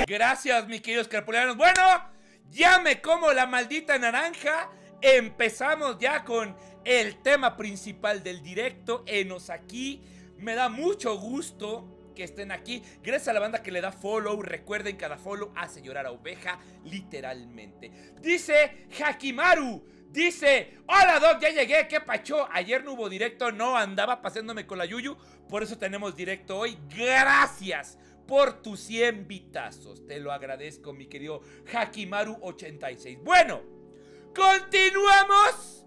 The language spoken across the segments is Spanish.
Gracias, mis queridos carpulianos. Bueno, ya me como la maldita naranja. Empezamos ya con el tema principal del directo. Enos aquí. Me da mucho gusto que estén aquí. Gracias a la banda que le da follow. Recuerden, cada follow hace llorar a oveja, literalmente. Dice Hakimaru. Dice, hola Doc, ya llegué, ¿qué pacho? Ayer no hubo directo, no, andaba paseándome con la Yuyu. Por eso tenemos directo hoy. Gracias por tus 100 bitazos. Te lo agradezco, mi querido Hakimaru86. Bueno, continuamos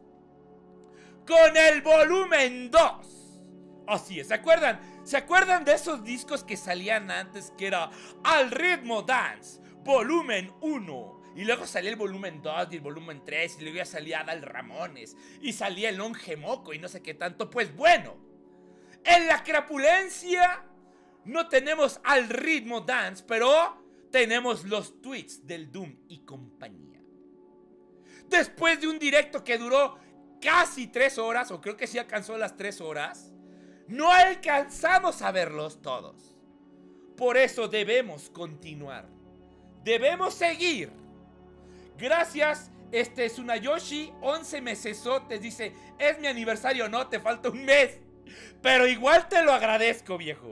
con el volumen 2. Así es, ¿se acuerdan? ¿Se acuerdan de esos discos que salían antes? Que era Al Ritmo Dance, volumen 1. Y luego salía el volumen 2 y el volumen 3. Y luego ya salía Adal Ramones. Y salía el Longe Moco y no sé qué tanto. Pues bueno, en la crapulencia no tenemos Al Ritmo Dance, pero tenemos los tweets del Doom y compañía. Después de un directo que duró casi 3 horas, o creo que sí alcanzó las 3 horas, no alcanzamos a verlos todos. Por eso debemos continuar. Debemos seguir. Gracias, Tsunayoshi, 11 mesesotes, dice, es mi aniversario, no, te falta un mes. Pero igual te lo agradezco, viejo.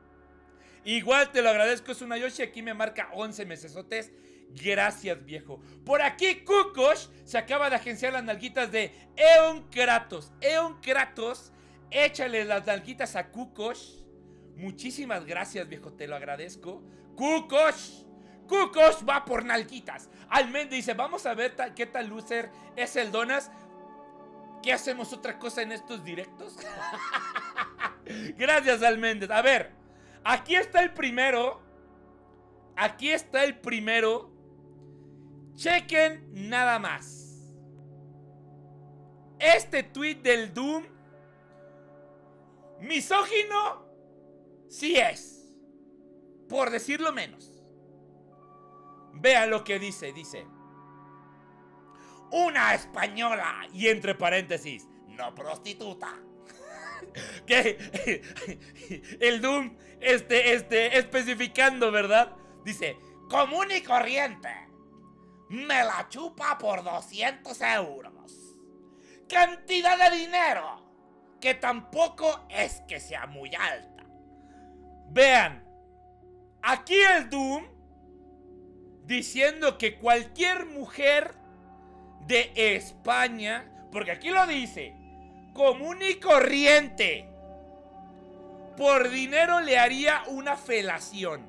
Igual te lo agradezco, Tsunayoshi, aquí me marca 11 mesesotes. Gracias, viejo. Por aquí, Kukosh se acaba de agenciar las nalguitas de Eon Kratos. Eon Kratos, échale las nalguitas a Kukosh. Muchísimas gracias, viejo, te lo agradezco. Kukosh. Kukosh va por nalguitas. Almende dice, vamos a ver qué tal loser es el Donas. ¿Qué hacemos otra cosa en estos directos? Gracias, Alméndez. A ver, aquí está el primero. Aquí está el primero. Chequen nada más. Este tweet del Doom. Misógino. Sí es. Por decirlo menos. Vean lo que dice, una española, y entre paréntesis, no prostituta. Que el Doom especificando, ¿verdad? Dice, común y corriente, me la chupa por 200 euros. Cantidad de dinero que tampoco es que sea muy alta. Vean, aquí el Doom diciendo que cualquier mujer de España, porque aquí lo dice, común y corriente, por dinero le haría una felación.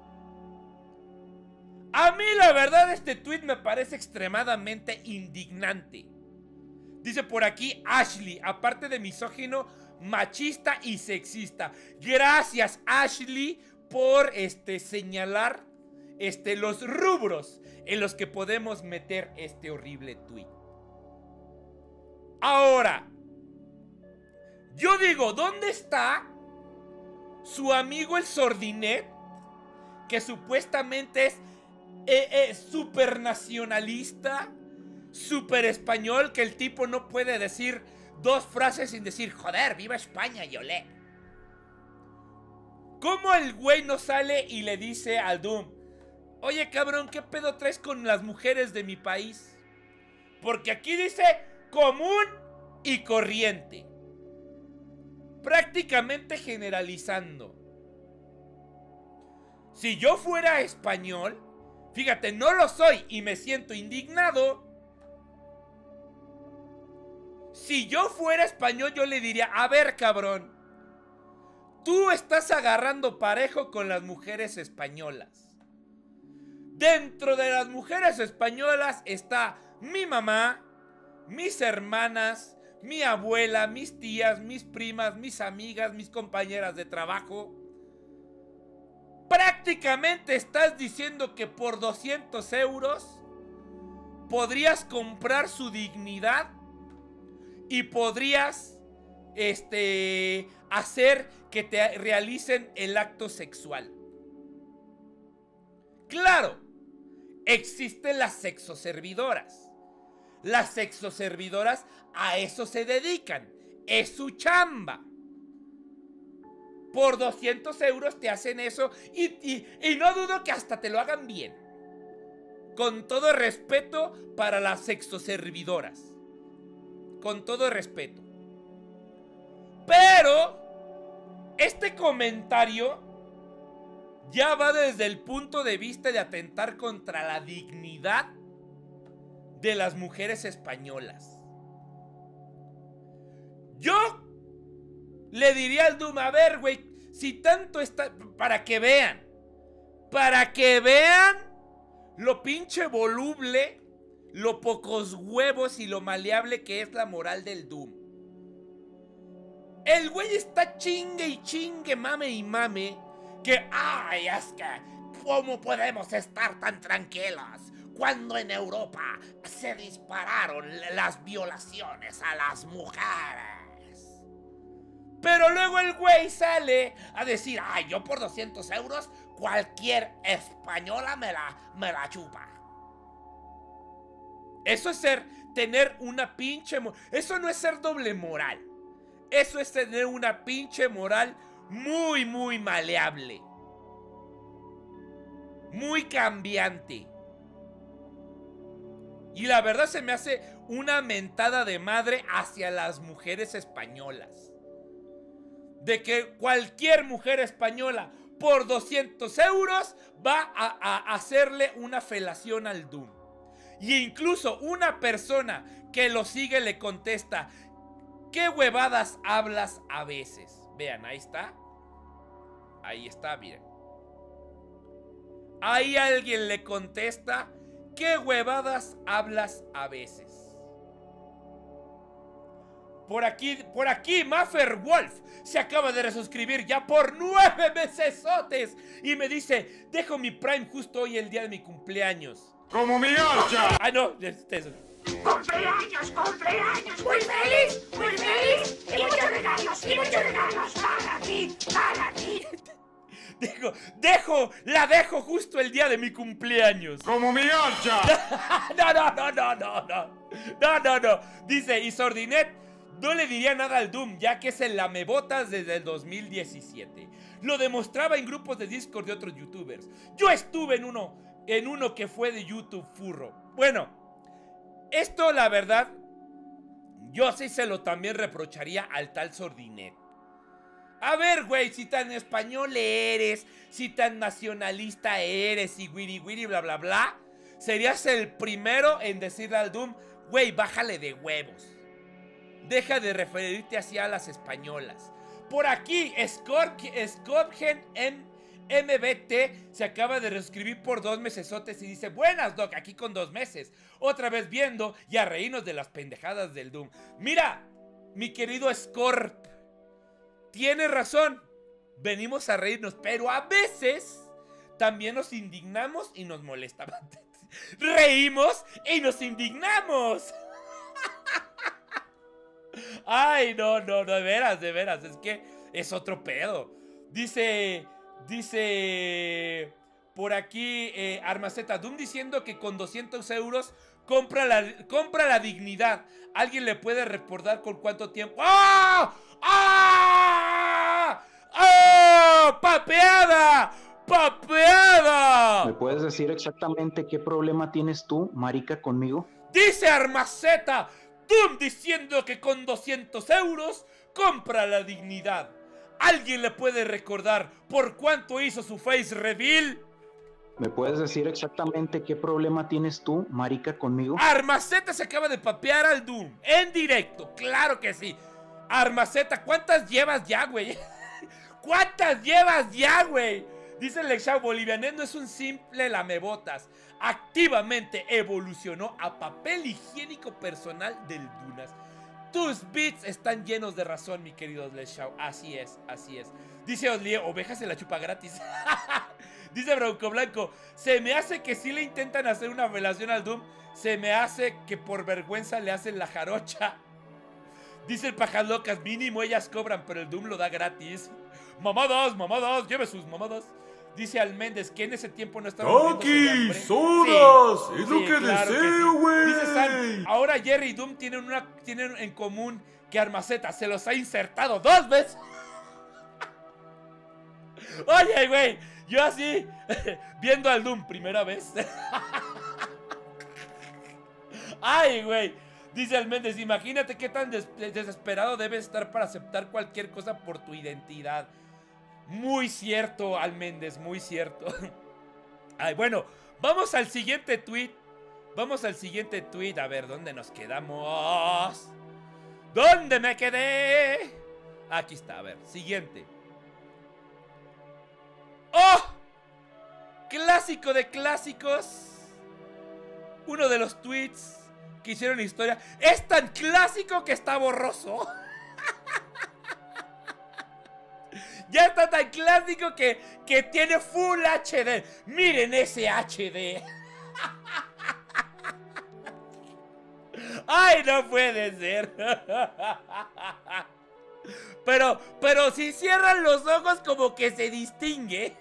A mí la verdad este tweet me parece extremadamente indignante. Dice por aquí Ashley, aparte de misógino, machista y sexista. Gracias, Ashley, por señalar los rubros en los que podemos meter este horrible tweet. Ahora, yo digo, ¿dónde está su amigo el Sordinet? Que supuestamente es súper nacionalista, súper español, que el tipo no puede decir 2 frases sin decir, joder, viva España y olé. ¿Cómo el güey no sale y le dice al Doom, oye, cabrón, ¿qué pedo traes con las mujeres de mi país? Porque aquí dice común y corriente. Prácticamente generalizando. Si yo fuera español, fíjate, no lo soy y me siento indignado. Si yo fuera español, yo le diría, a ver, cabrón, tú estás agarrando parejo con las mujeres españolas. Dentro de las mujeres españolas está mi mamá, mis hermanas, mi abuela, mis tías, mis primas, mis amigas, mis compañeras de trabajo. Prácticamente estás diciendo que por 200 euros podrías comprar su dignidad y podrías hacer que te realicen el acto sexual. Claro. Existen las sexoservidoras. Las sexoservidoras a eso se dedican. Es su chamba. Por 200 euros te hacen eso y no dudo que hasta te lo hagan bien. Con todo respeto para las sexoservidoras. Con todo respeto. Pero este comentario ya va desde el punto de vista de atentar contra la dignidad de las mujeres españolas. Yo le diría al Doom, a ver, güey, si tanto está... Para que vean lo pinche voluble, lo pocos huevos y lo maleable que es la moral del Doom. El güey está chingue y chingue, mame y mame, que, ay, es que, ¿cómo podemos estar tan tranquilos cuando en Europa se dispararon las violaciones a las mujeres? Pero luego el güey sale a decir, ay, yo por 200 euros cualquier española me la chupa. Eso es tener una pinche... Eso no es ser doble moral. Eso es tener una pinche moral muy, muy maleable. Muy cambiante. Y la verdad se me hace una mentada de madre hacia las mujeres españolas. De que cualquier mujer española por 200 euros va a hacerle una felación al Doom. Y incluso una persona que lo sigue le contesta, ¿qué huevadas hablas a veces? Vean, ahí está. Ahí está, miren. Ahí alguien le contesta, ¿qué huevadas hablas a veces? Por aquí, Maffer Wolf se acaba de resuscribir ya por 9 mesesotes y me dice, dejo mi Prime justo hoy el día de mi cumpleaños. ¡Como mi archa! Ah, no, eso. ¡Cumpleaños, cumpleaños! ¡Muy feliz, muy feliz! ¡Y muchos regalos para ti, para ti! La dejo justo el día de mi cumpleaños. ¡Como mi archa! No. Dice, y Sordinet no le diría nada al Doom, ya que es el lamebotas desde el 2017. Lo demostraba en grupos de Discord de otros youtubers. Yo estuve en uno que fue de YouTube furro. Bueno, esto la verdad, yo sí se lo también reprocharía al tal Sordinet. A ver, güey, si tan español eres, si tan nacionalista eres y wiri wiri bla bla bla, serías el primero en decirle al Doom, güey, bájale de huevos. Deja de referirte así a las españolas. Por aquí, Scorpion MBT se acaba de reescribir por 2 mesesotes y dice, buenas, Doc, aquí con 2 meses. Otra vez viendo y a reírnos de las pendejadas del Doom. Mira, mi querido Scorp, tienes razón. Venimos a reírnos, pero a veces también nos indignamos y nos molesta. Reímos y nos indignamos. Ay, no, de veras, es que es otro pedo. Dice por aquí Armaceta Doom diciendo que con 200 euros compra la dignidad. ¿Alguien le puede recordar con cuánto tiempo? ¡Ah! ¡Ah! ¡Ah! ¡Papeada! ¡Papeada! ¿Me puedes decir exactamente qué problema tienes tú, marica, conmigo? Dice Armaceta Doom diciendo que con 200 euros compra la dignidad. ¿Alguien le puede recordar por cuánto hizo su face reveal? ¿Me puedes decir exactamente qué problema tienes tú, marica, conmigo? Armaceta se acaba de papear al Doom en directo, claro que sí. Armaceta, ¿cuántas llevas ya, güey? ¿Cuántas llevas ya, güey? Dice Lexau, Bolivianet no es un simple lamebotas. Activamente evolucionó a papel higiénico personal del Dunas. Tus beats están llenos de razón, mi querido Lexau. Así es, así es. Dice Oslie, ovejas se la chupa gratis. Dice Bronco Blanco, se me hace que si le intentan hacer una relación al Doom, se me hace que por vergüenza le hacen la jarocha. Dice el Pajas Locas, mínimo ellas cobran, pero el Doom lo da gratis. Mamadas, lleve sus mamadas. Dice Alméndez que en ese tiempo no estaba ¡Taki! ¡Sodas! Sí, ¡Es lo que claro deseo, güey! Dice San, ahora Jerry y Doom tienen en común que Armaceta se los ha insertado 2 veces. Oye, güey, yo así, viendo al Doom, primera vez. Ay, güey. Dice Alméndez, imagínate qué tan desesperado debes estar para aceptar cualquier cosa por tu identidad. Muy cierto, Alméndez, muy cierto. Ay, bueno, vamos al siguiente tweet. Vamos al siguiente tweet. A ver, ¿dónde nos quedamos? ¿Dónde me quedé? Aquí está, a ver, siguiente. ¡Oh! Clásico de clásicos. Uno de los tweets que hicieron historia. Es tan clásico que está borroso. Ya está tan clásico que tiene Full HD. Miren ese HD. Ay, no puede ser. Pero si cierran los ojos como que se distingue.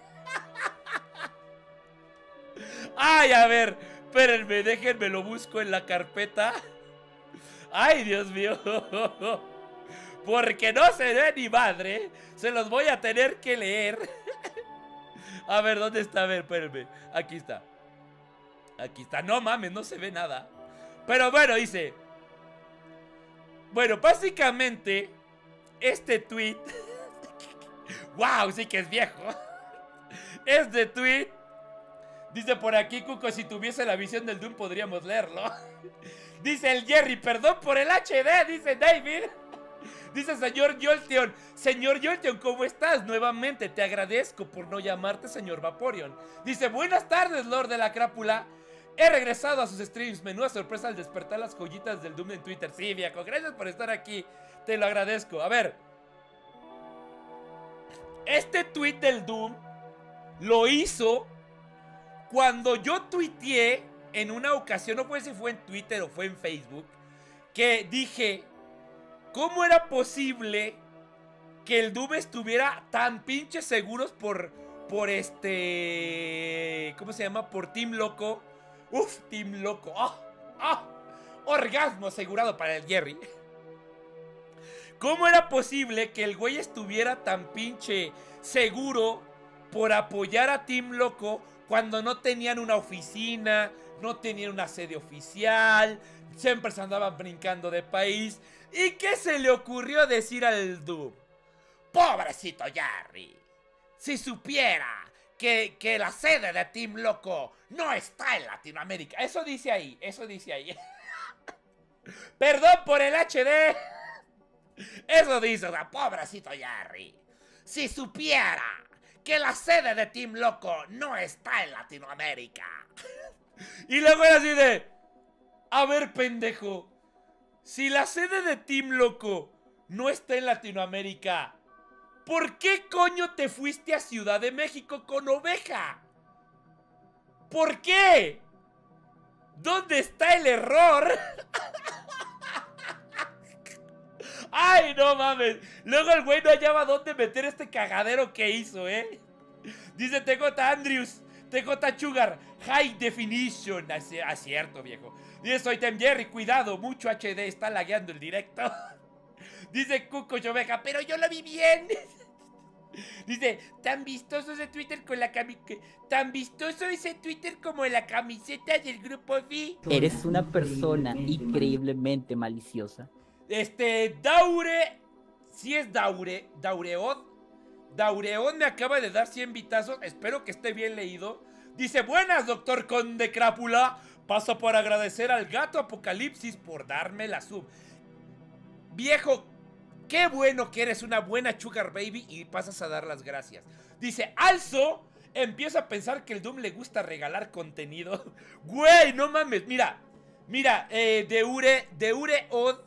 Ay, a ver, espérenme, déjenme lo busco en la carpeta. Ay, Dios mío. Porque no se ve ni madre. Se los voy a tener que leer. A ver, ¿dónde está? A ver, espérenme. Aquí está. Aquí está. No mames, no se ve nada. Pero bueno, dice. Bueno, básicamente este tweet. Wow, sí que es viejo. Este tweet dice por aquí, Cuco, si tuviese la visión del Doom podríamos leerlo. Dice el Jerry, perdón por el HD, dice David. Dice señor Jolteon, señor Jolteon, ¿cómo estás? Nuevamente te agradezco por no llamarte señor Vaporeon. Dice, buenas tardes, Lord de la Crápula. He regresado a sus streams, menuda sorpresa al despertar las joyitas del Doom en Twitter. Sí, viejo, gracias por estar aquí, te lo agradezco. A ver, este tweet del Doom lo hizo cuando yo tuiteé en una ocasión, no sé si fue en Twitter o fue en Facebook, que dije, ¿cómo era posible que el Doom estuviera tan pinches seguros por ¿cómo se llama? Por Team Loco. Uf, Team Loco. Orgasmo asegurado para el Jerry. ¿Cómo era posible que el güey estuviera tan pinche seguro por apoyar a Team Loco cuando no tenían una oficina, no tenían una sede oficial, siempre se andaban brincando de país? ¿Y qué se le ocurrió decir al Doom? Pobrecito Jerry, si supiera que la sede de Team Loco no está en Latinoamérica. Eso dice ahí, eso dice ahí. Perdón por el HD. Eso dice, o sea, pobrecito Jerry, si supiera que la sede de Team Loco no está en Latinoamérica. Y luego era así de, a ver, pendejo, si la sede de Team Loco no está en Latinoamérica, ¿por qué coño te fuiste a Ciudad de México con Oveja? ¿Por qué? ¿Dónde está el error? ¡Ay, no mames! Luego el güey no hallaba dónde meter este cagadero que hizo, ¿eh? Dice TJ Andrews, TJ Sugar, High Definition. Acierto, viejo. Dice, soy Tem Jerry, cuidado, mucho HD, está lagueando el directo. Dice Cuco Oveja, pero yo lo vi bien. Dice, tan vistoso ese Twitter con la tan vistoso ese Twitter como la camiseta del grupo V. Eres una persona increíblemente maliciosa. Daure, si es Daureod me acaba de dar 100 vitazos, espero que esté bien leído. Dice, buenas, doctor Conde Crápula, paso por agradecer al gato Apocalipsis por darme la sub. Viejo, qué bueno que eres una buena sugar baby y pasas a dar las gracias. Dice, also, empiezo a pensar que el Doom le gusta regalar contenido. Güey, no mames, mira, Daureod,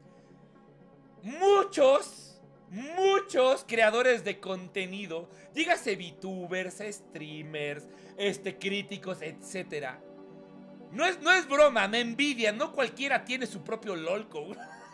muchos creadores de contenido, dígase VTubers, streamers, críticos, etcétera. No es broma, me envidian, no cualquiera tiene su propio LOLco.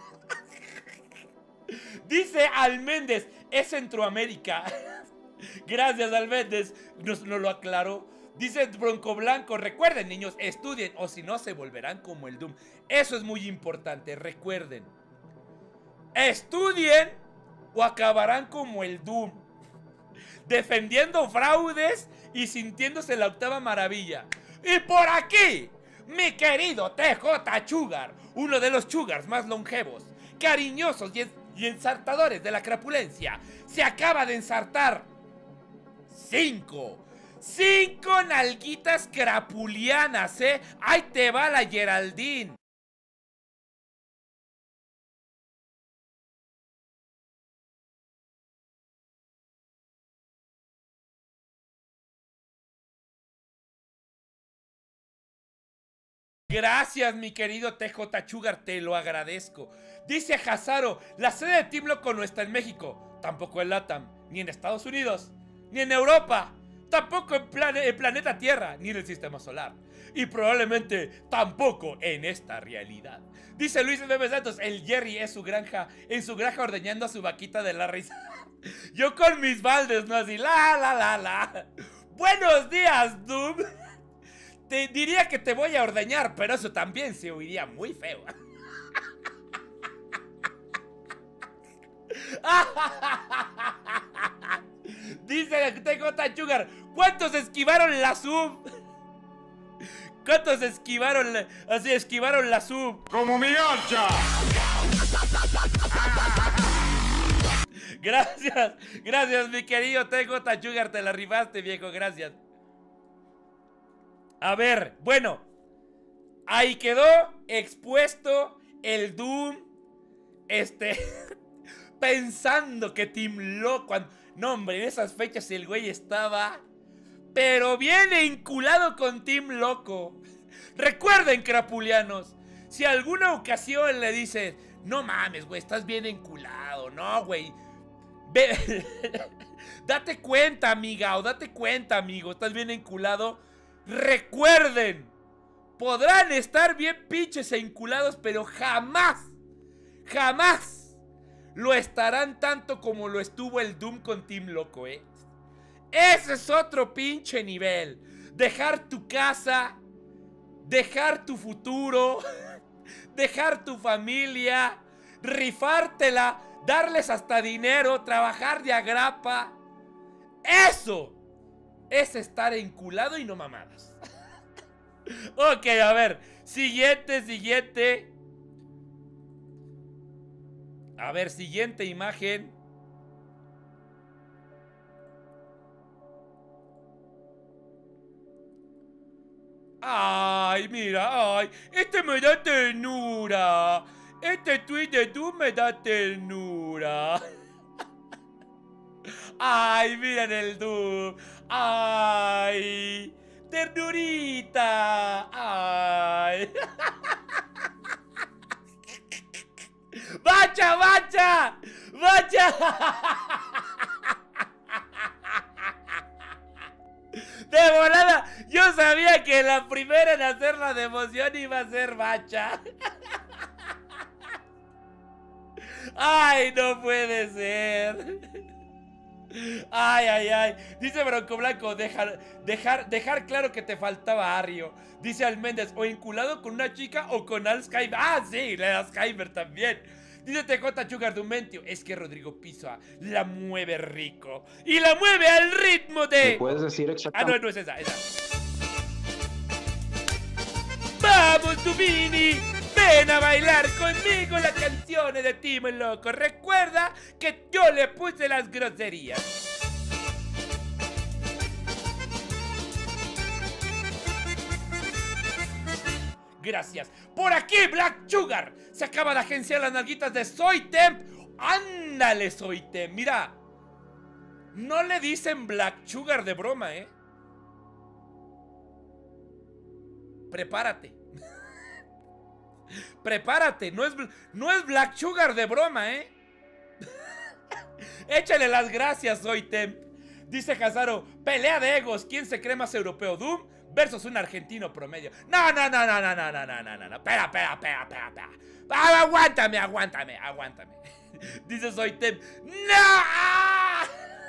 Dice Alméndez, es Centroamérica. Gracias, Alméndez, nos lo aclaró. Dice Bronco Blanco, recuerden, niños, estudien o si no se volverán como el Doom. Eso es muy importante, recuerden. Estudien o acabarán como el Doom. defendiendo fraudes y sintiéndose la octava maravilla. Y por aquí, mi querido TJ Sugar, uno de los Sugars más longevos, cariñosos y ensartadores de la crapulencia, se acaba de ensartar 5 nalguitas crapulianas, ¿eh? Ahí te va la Geraldine. Gracias, mi querido TJ Sugar, te lo agradezco. Dice Hazaro, la sede de Team Loco no está en México, tampoco en LATAM, ni en Estados Unidos, ni en Europa, tampoco en planeta Tierra, ni en el sistema solar. Y probablemente tampoco en esta realidad. Dice Luis M. Santos, el Jerry es en su granja ordeñando a su vaquita de la risa. Yo con mis baldes, ¿no? Así, la. Buenos días, Doom. Te diría que te voy a ordeñar, pero eso también se oiría muy feo. Dice TJ Sugar, ¿cuántos esquivaron la sub? ¿Cuántos esquivaron la sub? ¡Como mi archa! Gracias mi querido TJ Sugar, te la rifaste, viejo, gracias. A ver, bueno, ahí quedó expuesto el Doom, pensando que Team Loco, no hombre, en esas fechas el güey estaba, pero bien enculado con Team Loco. Recuerden, crapulianos, si alguna ocasión le dices, no mames, güey, estás bien enculado, no, güey, date cuenta, amiga, o date cuenta, amigo, estás bien enculado. Recuerden, podrán estar bien pinches e enculados, pero jamás lo estarán tanto como lo estuvo el Doom con Team Loco, ¿eh? Ese es otro pinche nivel. Dejar tu casa, dejar tu futuro, dejar tu familia, rifártela, darles hasta dinero, trabajar de agrapa. Eso es estar enculado y no mamadas. Ok, a ver. Siguiente. A ver, siguiente imagen. Ay, mira, ay. Este me da ternura. Este tweet de tú me da ternura. Ay, miren el Doom. Ay, ternurita. Ay. ¡Bacha! De volada, yo sabía que la primera en hacer la democión iba a ser Bacha. Ay, no puede ser. Ay. Dice Bronco Blanco, dejar claro que te faltaba Arrio. Dice Alméndez, o enculado con una chica o con Alzheimer. Ah, sí, la de Alzheimer también. Dice TJ Sugar Dumentio, es que Rodrigo Pisa la mueve rico. Y la mueve al ritmo de... ¿Me puedes decir exactamente? Ah, no es esa. ¡Vamos, Dubini! ¡Ven a bailar conmigo las canciones de Team Loco! Recuerda que yo le puse las groserías. Gracias. Por aquí, Black Sugar se acaba de agenciar las nalguitas de Soy Temp. ¡Ándale, Soy Temp! Mira, no le dicen Black Sugar de broma, ¿eh? Prepárate. Prepárate, no es Black Sugar de broma, ¿eh? Échale las gracias, Soy Temp. Dice Hazaro, pelea de egos, ¿quién se cree más europeo? ¿Doom versus un argentino promedio? No. Espera. Aguántame. Dice Soy Temp. ¡No!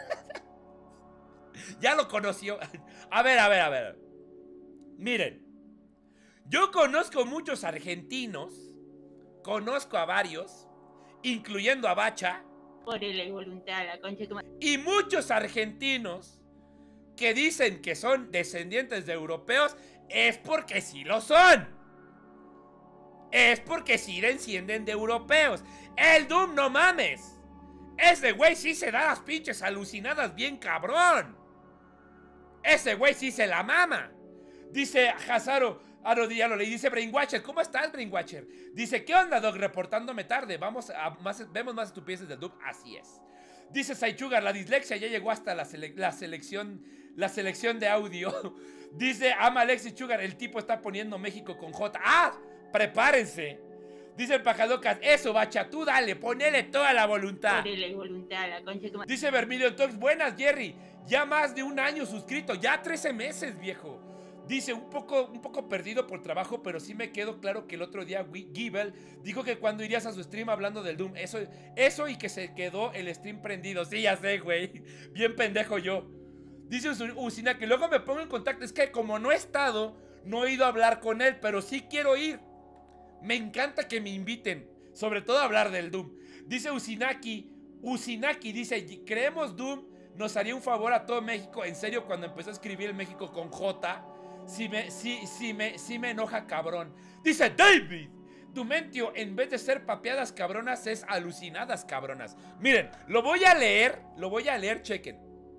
Ya lo conoció. A ver. Miren, yo conozco muchos argentinos, conozco a varios, incluyendo a Bacha, Por la voluntad, la concha de tu madre. Y muchos argentinos que dicen que son descendientes de europeos es porque sí lo son. Es porque sí descienden de europeos. El Doom, no mames. Ese güey sí se da las pinches alucinadas bien cabrón. Ese güey sí se la mama. Dice Hazaro, ya lo leí, dice Brainwatcher, ¿cómo estás, Brainwatcher? Dice, ¿qué onda, Doc? Reportándome tarde. Vemos más estupideces del Doom. Así es. Dice Saichugar, la dislexia ya llegó hasta la selección de audio. Dice Alexis Chugar, el tipo está poniendo México con J. ¡Ah! Prepárense. Dice el Pajadocas, eso, bacha, tú dale, ponele toda la voluntad. Por la voluntad, la concha de tu madre. Dice Vermilion Talks, buenas, Jerry. Ya más de un año suscrito, ya 13 meses, viejo. Dice, un poco perdido por trabajo, pero sí me quedó claro que el otro día Gibel dijo que cuando irías a su stream hablando del Doom, eso y que se quedó el stream prendido. Sí, ya sé, güey. Bien pendejo yo. Dice Usina que luego me pongo en contacto. Es que como no he estado, no he ido a hablar con él, pero sí quiero ir. Me encanta que me inviten, sobre todo a hablar del Doom. Dice Usinaki, dice, creemos Doom nos haría un favor a todo México. En serio, cuando empezó a escribir el México con J, sí me enoja cabrón. Dice David, Dumentio, en vez de ser papeadas cabronas, es alucinadas cabronas. Miren, lo voy a leer, chequen.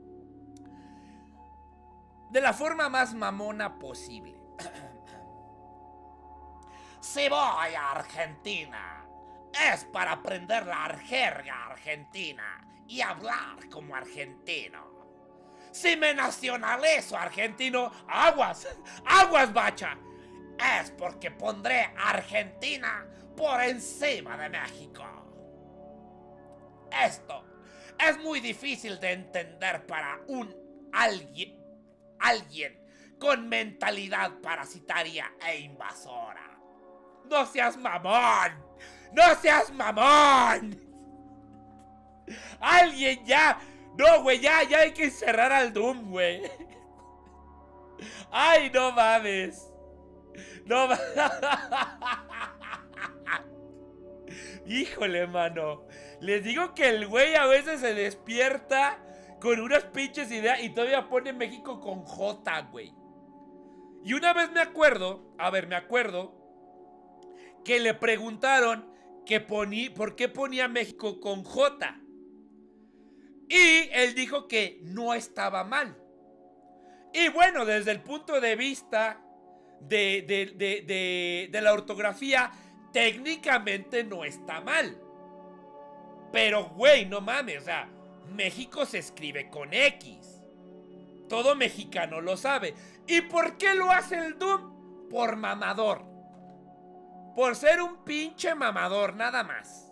De la forma más mamona posible. Si voy a Argentina, es para aprender la jerga argentina y hablar como argentino. Si me nacionalizo argentino, aguas, bacha, es porque pondré Argentina por encima de México. Esto es muy difícil de entender para alguien con mentalidad parasitaria e invasora. ¡No seas mamón! ¡No seas mamón! ¡Alguien ya! No, güey, ya hay que encerrar al Doom, güey. ¡Ay, no mames! No mames. Híjole, mano. Les digo que el güey a veces se despierta con unas pinches ideas y todavía pone México con J, güey. Y una vez me acuerdo que le preguntaron por qué ponía México con J. Y él dijo que no estaba mal. Y bueno, desde el punto de vista de la ortografía, técnicamente no está mal. Pero, güey, no mames, o sea, México se escribe con X. Todo mexicano lo sabe. ¿Y por qué lo hace el Doom? Por mamador. Por ser un pinche mamador, nada más.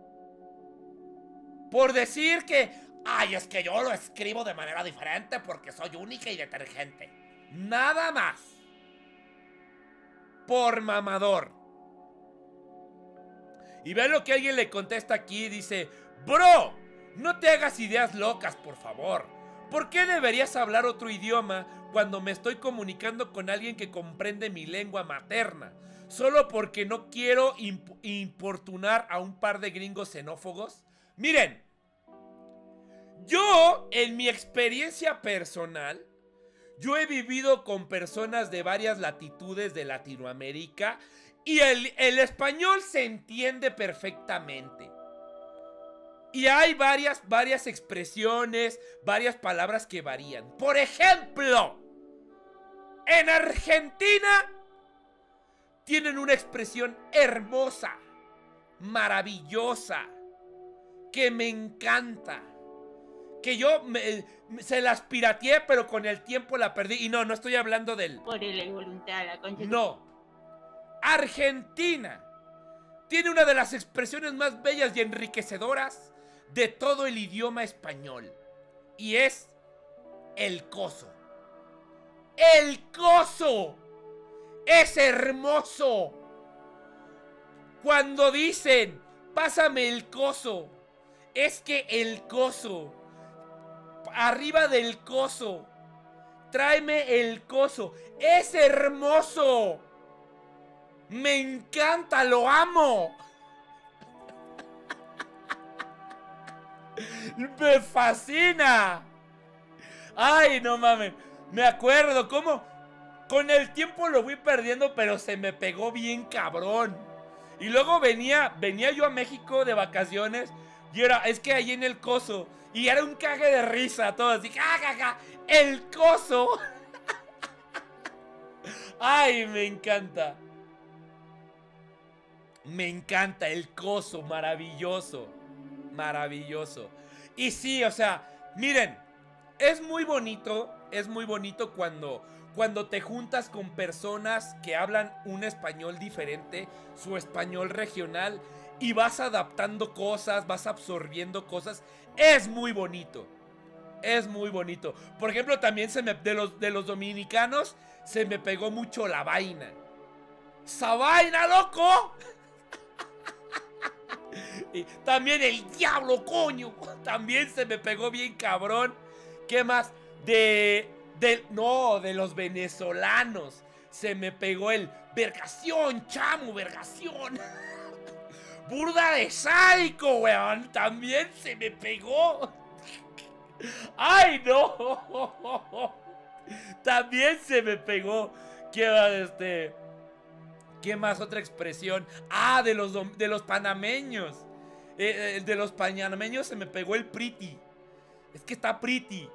Por decir que, ay, es que yo lo escribo de manera diferente porque soy única y detergente. Nada más. Por mamador. Y ve lo que alguien le contesta aquí. Dice, bro, no te hagas ideas locas, por favor. ¿Por qué deberías hablar otro idioma cuando me estoy comunicando con alguien que comprende mi lengua materna? Solo porque no quiero importunar a un par de gringos xenófobos. Miren, yo, en mi experiencia personal, yo he vivido con personas de varias latitudes de Latinoamérica y el español se entiende perfectamente. Y hay varias expresiones, varias palabras que varían. Por ejemplo, en Argentina tienen una expresión hermosa, maravillosa, que me encanta. Que yo se las pirateé, pero con el tiempo la perdí. Y no estoy hablando del... Por la voluntad, la concha. No. Argentina tiene una de las expresiones más bellas y enriquecedoras de todo el idioma español. Y es el coso. ¡El coso! ¡Es hermoso! Cuando dicen, pásame el coso, es que el coso, arriba del coso, tráeme el coso, es hermoso. Me encanta, lo amo. Me fascina. Ay, no mames. Me acuerdo cómo con el tiempo lo fui perdiendo, pero se me pegó bien cabrón. Y luego venía yo a México de vacaciones y es que ahí en el coso. Y era un cague de risa, todo así, jajaja, el coso. Ay, me encanta. Me encanta el coso, maravilloso. Maravilloso. Y sí, o sea, miren, es muy bonito cuando te juntas con personas que hablan un español diferente, su español regional, y vas adaptando cosas, vas absorbiendo cosas. Es muy bonito. Es muy bonito. Por ejemplo, también de los dominicanos se me pegó mucho la vaina. ¡Esa vaina, loco! Y también el diablo, coño. También se me pegó bien cabrón. ¿Qué más? De los venezolanos se me pegó el vergación, chamo, vergación. Burda de sádico, weón. También se me pegó. ¡Ay, no! También se me pegó. ¿Qué más? Otra expresión. Ah, de los panameños. De los panameños se me pegó el pretty. Es que está pretty.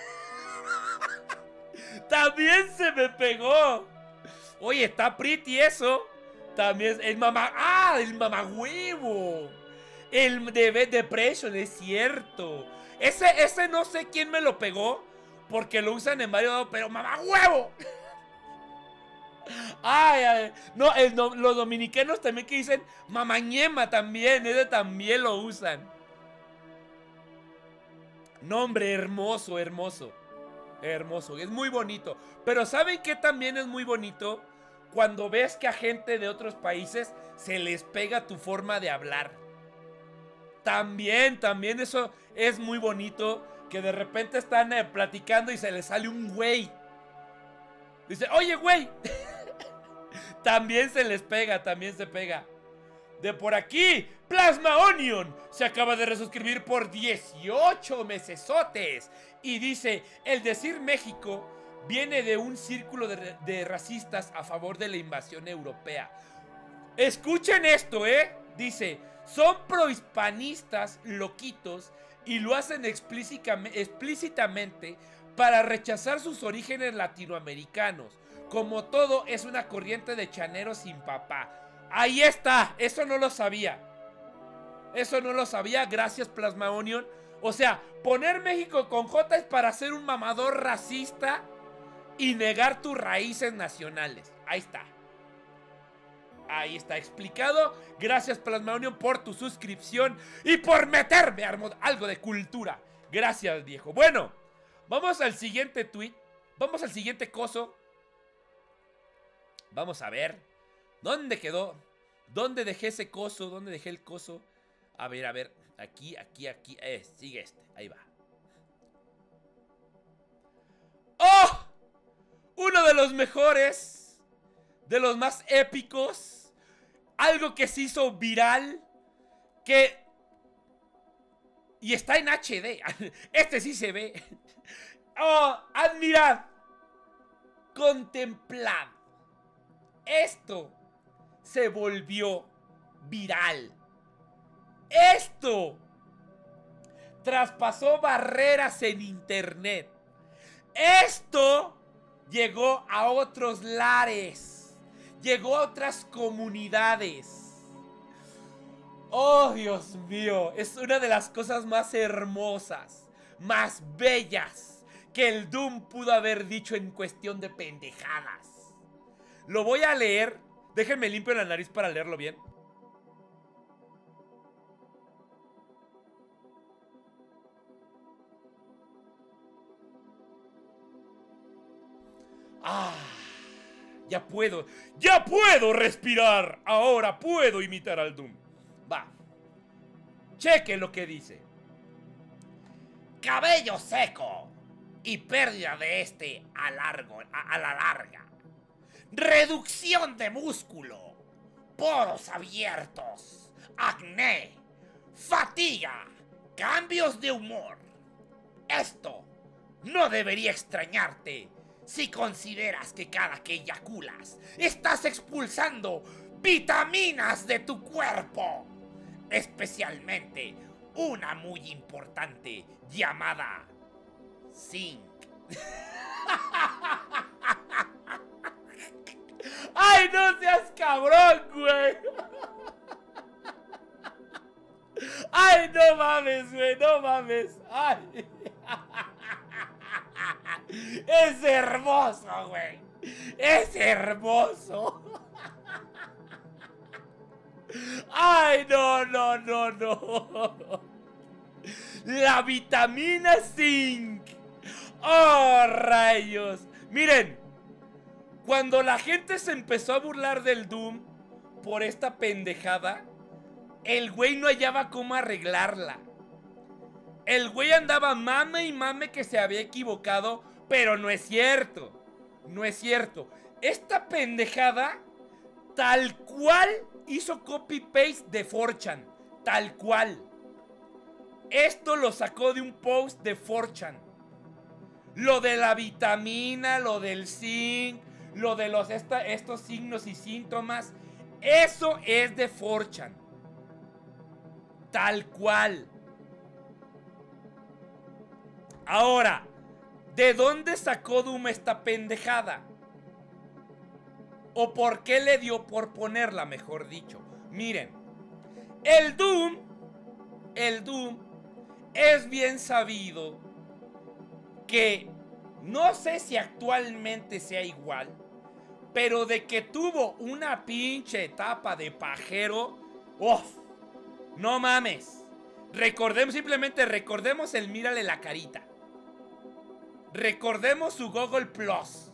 También se me pegó. Oye, está pretty eso. También el mamá. ¡Ah! El mamagüevo. El de Depression, es cierto. Ese no sé quién me lo pegó, porque lo usan en varios lados, pero mamagüevo. Ay, no, los dominicanos también que dicen mamañema también, ese también lo usan. No, hombre, hermoso, hermoso. Hermoso, es muy bonito. Pero ¿saben qué también es muy bonito? Cuando ves que a gente de otros países se les pega tu forma de hablar. También eso es muy bonito. Que de repente están platicando y se les sale un güey. Dice, oye, güey. También se les pega, también se pega. De por aquí, Plasma Onion se acaba de resuscribir por 18 mesesotes. Y dice, el decir México viene de un círculo de racistas a favor de la invasión europea. Escuchen esto, dice, son prohispanistas loquitos y lo hacen explícitamente para rechazar sus orígenes latinoamericanos. Como todo, es una corriente de chaneros sin papá. Ahí está, eso no lo sabía. Eso no lo sabía, gracias Plasma Onion. O sea, poner México con J es para ser un mamador racista y negar tus raíces nacionales. Ahí está. Ahí está explicado. Gracias Plasma Onion por tu suscripción y por meterme algo de cultura. Gracias, viejo. Bueno, vamos al siguiente tweet. Vamos al siguiente coso. Vamos a ver. ¿Dónde quedó? ¿Dónde dejé ese coso? ¿Dónde dejé el coso? A ver. Aquí. Sigue este. Ahí va. ¡Oh! Uno de los mejores. De los más épicos. Algo que se hizo viral. Y está en HD. Este sí se ve. ¡Oh! Admirad. Contemplad. Esto se volvió viral. Esto traspasó barreras en internet. Esto llegó a otros lares. Llegó a otras comunidades. Oh, Dios mío. Es una de las cosas más hermosas, más bellas que el Doom pudo haber dicho en cuestión de pendejadas. Lo voy a leer. Déjenme limpio la nariz para leerlo bien. Ah, ya puedo respirar. Ahora puedo imitar al Doom. Va. Cheque lo que dice. Cabello seco y pérdida de este a la larga. Reducción de músculo, poros abiertos, acné, fatiga, Cambios de humor. Esto no debería extrañarte si consideras que cada que eyaculas estás expulsando vitaminas de tu cuerpo, especialmente una muy importante llamada zinc. ¡Ay, no seas cabrón, güey! ¡Ay, no mames, güey! ¡No mames! ¡Ay! ¡Es hermoso, güey! ¡Es hermoso! ¡Ay, no, no, no, no! ¡La vitamina zinc! ¡Oh, rayos! Miren, cuando la gente se empezó a burlar del Doom por esta pendejada, el güey no hallaba cómo arreglarla. El güey andaba mame y mame que se había equivocado, pero no es cierto. No es cierto. Esta pendejada, tal cual hizo copy-paste de 4chan. Tal cual. Esto lo sacó de un post de 4chan. Lo de la vitamina, lo del zinc, lo de estos signos y síntomas, eso es de 4chan. Tal cual. Ahora, ¿de dónde sacó Doom esta pendejada? ¿O por qué le dio por ponerla, mejor dicho? Miren, el Doom es bien sabido que no sé si actualmente sea igual, pero de que tuvo una pinche etapa de pajero, ¡uf! No mames. Simplemente recordemos el mírale la carita. Recordemos su Google Plus.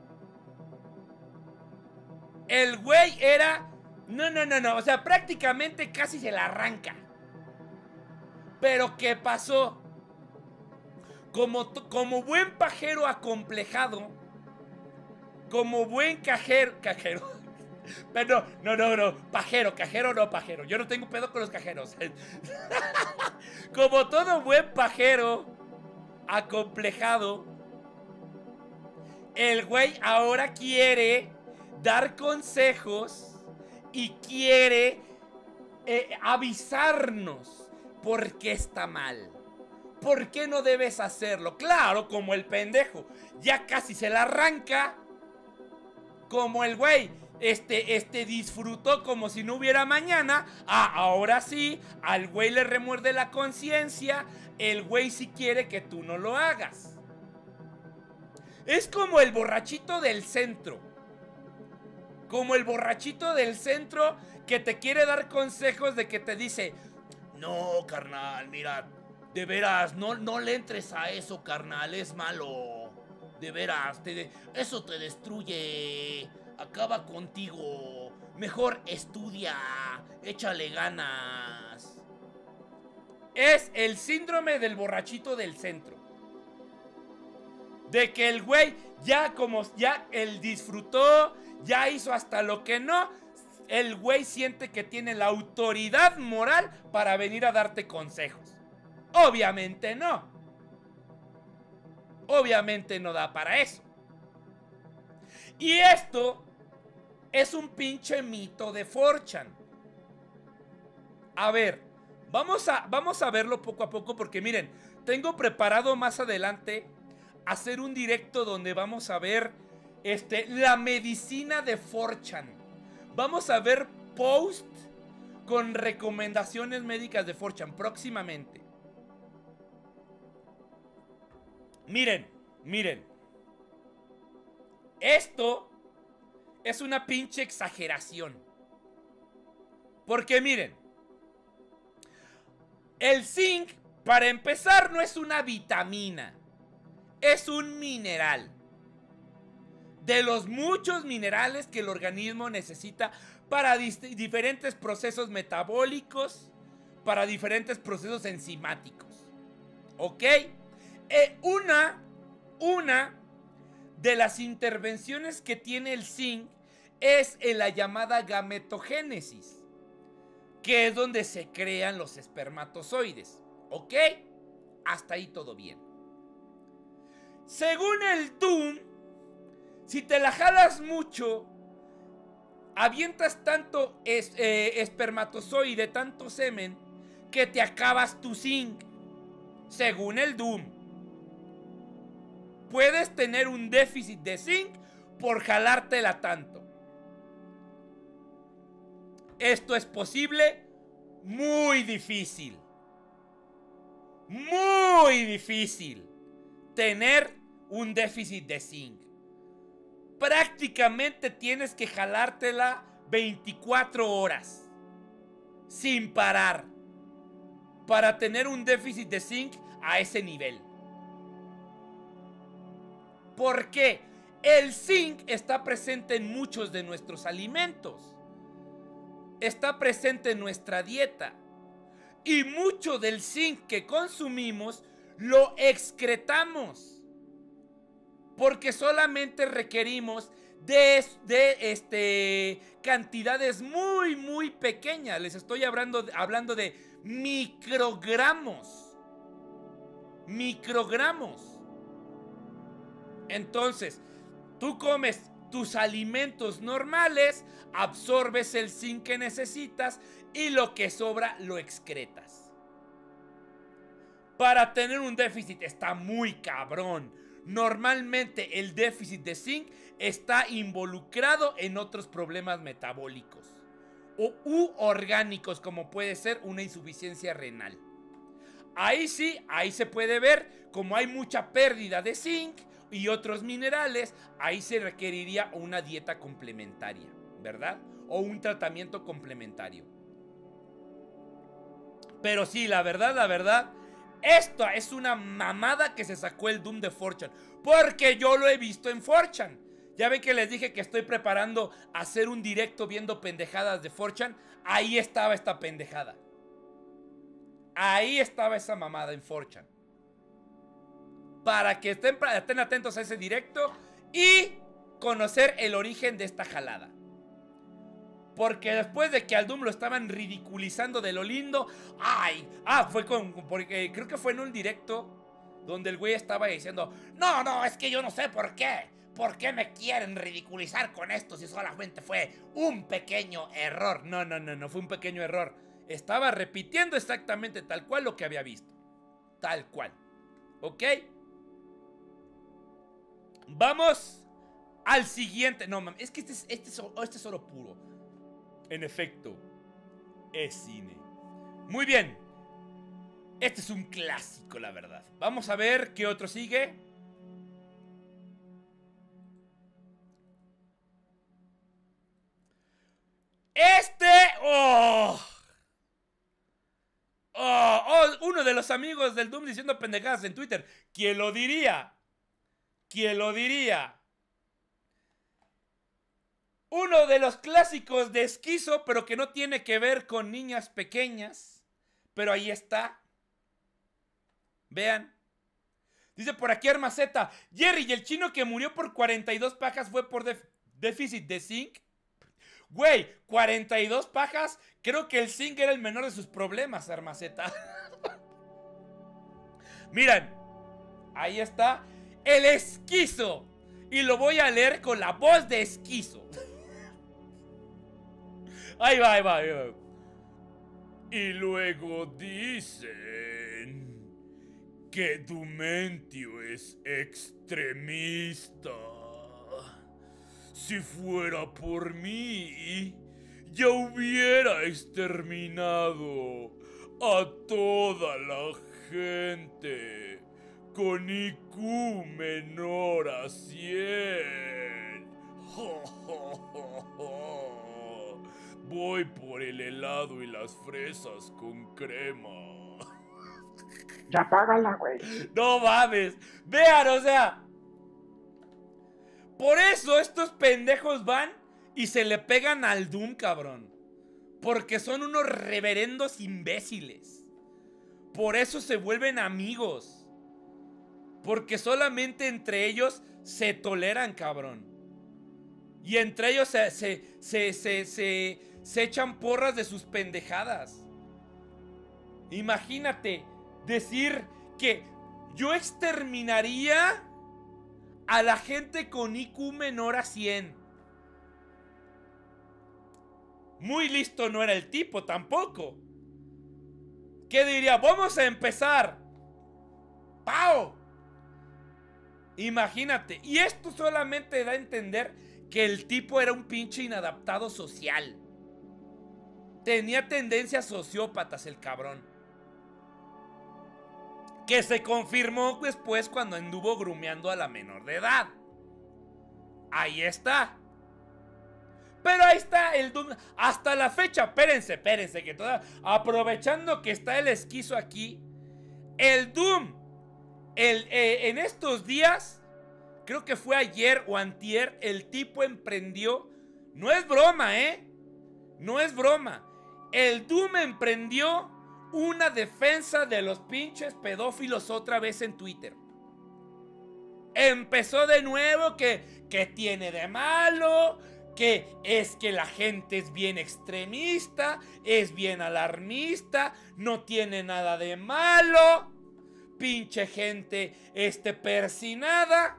El güey era... No. O sea, prácticamente casi se la arranca. Pero ¿qué pasó? Como buen pajero acomplejado, como buen cajero. Pero no, cajero no pajero. Yo no tengo pedo con los cajeros. Como todo buen pajero acomplejado, el güey ahora quiere dar consejos y quiere avisarnos por qué está mal. ¿Por qué no debes hacerlo? Claro, como el pendejo ya casi se la arranca. Como el güey disfrutó como si no hubiera mañana. Ahora sí, al güey le remuerde la conciencia. El güey sí quiere que tú no lo hagas. Es como el borrachito del centro. Como el borrachito del centro que te quiere dar consejos, de que te dice: no, carnal, mira, de veras, no le entres a eso, carnal, es malo. De veras, eso te destruye, acaba contigo. Mejor estudia, échale ganas. Es el síndrome del borrachito del centro. De que el güey ya él disfrutó, ya hizo hasta lo que no. El güey siente que tiene la autoridad moral para venir a darte consejos. Obviamente no. Obviamente no da para eso. Y esto es un pinche mito de 4chan. A ver, vamos a verlo poco a poco, porque miren, tengo preparado más adelante hacer un directo donde vamos a ver la medicina de 4chan. Vamos a ver post con recomendaciones médicas de 4chan próximamente. Miren. Esto es una pinche exageración. Porque miren, el zinc, para empezar, no es una vitamina. Es un mineral. De los muchos minerales que el organismo necesita para diferentes procesos metabólicos, para diferentes procesos enzimáticos. ¿Ok? Una de las intervenciones que tiene el zinc es en la llamada gametogénesis, que es donde se crean los espermatozoides. ¿Ok? Hasta ahí todo bien. Según el Doom, si te la jalas mucho, avientas tanto espermatozoide, tanto semen, que te acabas tu zinc. Según el Doom, puedes tener un déficit de zinc por jalártela tanto. Esto es posible, muy difícil. Muy difícil tener un déficit de zinc. Prácticamente tienes que jalártela 24 horas sin parar para tener un déficit de zinc a ese nivel. ¿Por qué? El zinc está presente en muchos de nuestros alimentos. Está presente en nuestra dieta. Y mucho del zinc que consumimos lo excretamos. Porque solamente requerimos de cantidades muy pequeñas. Les estoy hablando de microgramos. Microgramos. Entonces, tú comes tus alimentos normales, absorbes el zinc que necesitas y lo que sobra lo excretas. Para tener un déficit está muy cabrón. Normalmente el déficit de zinc está involucrado en otros problemas metabólicos u orgánicos, como puede ser una insuficiencia renal. Ahí sí, ahí se puede ver como hay mucha pérdida de zinc y otros minerales, ahí se requeriría una dieta complementaria, ¿verdad? O un tratamiento complementario. Pero sí, la verdad, esto es una mamada que se sacó el Doom de 4chan, porque yo lo he visto en 4chan. Ya ven que les dije que estoy preparando hacer un directo viendo pendejadas de 4chan. Ahí estaba esta pendejada. Ahí estaba esa mamada en 4chan. Para que estén atentos a ese directo y conocer el origen de esta jalada. Porque después de que al Doom lo estaban ridiculizando de lo lindo, porque creo que fue en un directo donde el güey estaba diciendo: no, es que yo no sé por qué. ¿Por qué me quieren ridiculizar con esto si solamente fue un pequeño error? No fue un pequeño error. Estaba repitiendo exactamente tal cual lo que había visto. Tal cual. ¿Ok? Vamos al siguiente. No, mames, es que este es oro puro. En efecto, es cine. Muy bien. Este es un clásico, la verdad. Vamos a ver qué otro sigue. Uno de los amigos del Doom diciendo pendejadas en Twitter. ¿Quién lo diría? ¿Quién lo diría? Uno de los clásicos de Esquizo, pero que no tiene que ver con niñas pequeñas. Pero ahí está. Vean. Dice por aquí Armaceta: Jerry, ¿y el chino que murió por 42 pajas fue por déficit de zinc? Güey, 42 pajas. Creo que el zinc era el menor de sus problemas, Armaceta. Miren, ahí está el Esquizo. Y lo voy a leer con la voz de Esquizo. Ahí va. Y luego dicen que Dumentio es extremista. Si fuera por mí, ya hubiera exterminado a toda la gente con IQ menor a 100. Voy por el helado y las fresas con crema. Ya págala, güey. No mames. Vean, o sea, por eso estos pendejos van y se le pegan al Doom, cabrón. Porque son unos reverendos imbéciles. Por eso se vuelven amigos. Porque solamente entre ellos se toleran, cabrón. Y entre ellos se echan porras de sus pendejadas. Imagínate decir que yo exterminaría a la gente con IQ menor a 100. Muy listo no era el tipo tampoco. ¿Qué diría? Vamos a empezar. ¡Pau! Imagínate. Y esto solamente da a entender que el tipo era un pinche inadaptado social. Tenía tendencias sociópatas el cabrón. Que se confirmó después cuando anduvo grumeando a la menor de edad. Ahí está. Pero ahí está el Doom. Hasta la fecha, espérense, que todavía, aprovechando que está el esquizo aquí, el Doom, en estos días, creo que fue ayer o antier, el tipo emprendió, no es broma, no es broma, el Doom emprendió una defensa de los pinches pedófilos otra vez en Twitter. Empezó de nuevo que tiene de malo, que es que la gente es bien extremista, es bien alarmista, no tiene nada de malo, pinche gente persinada.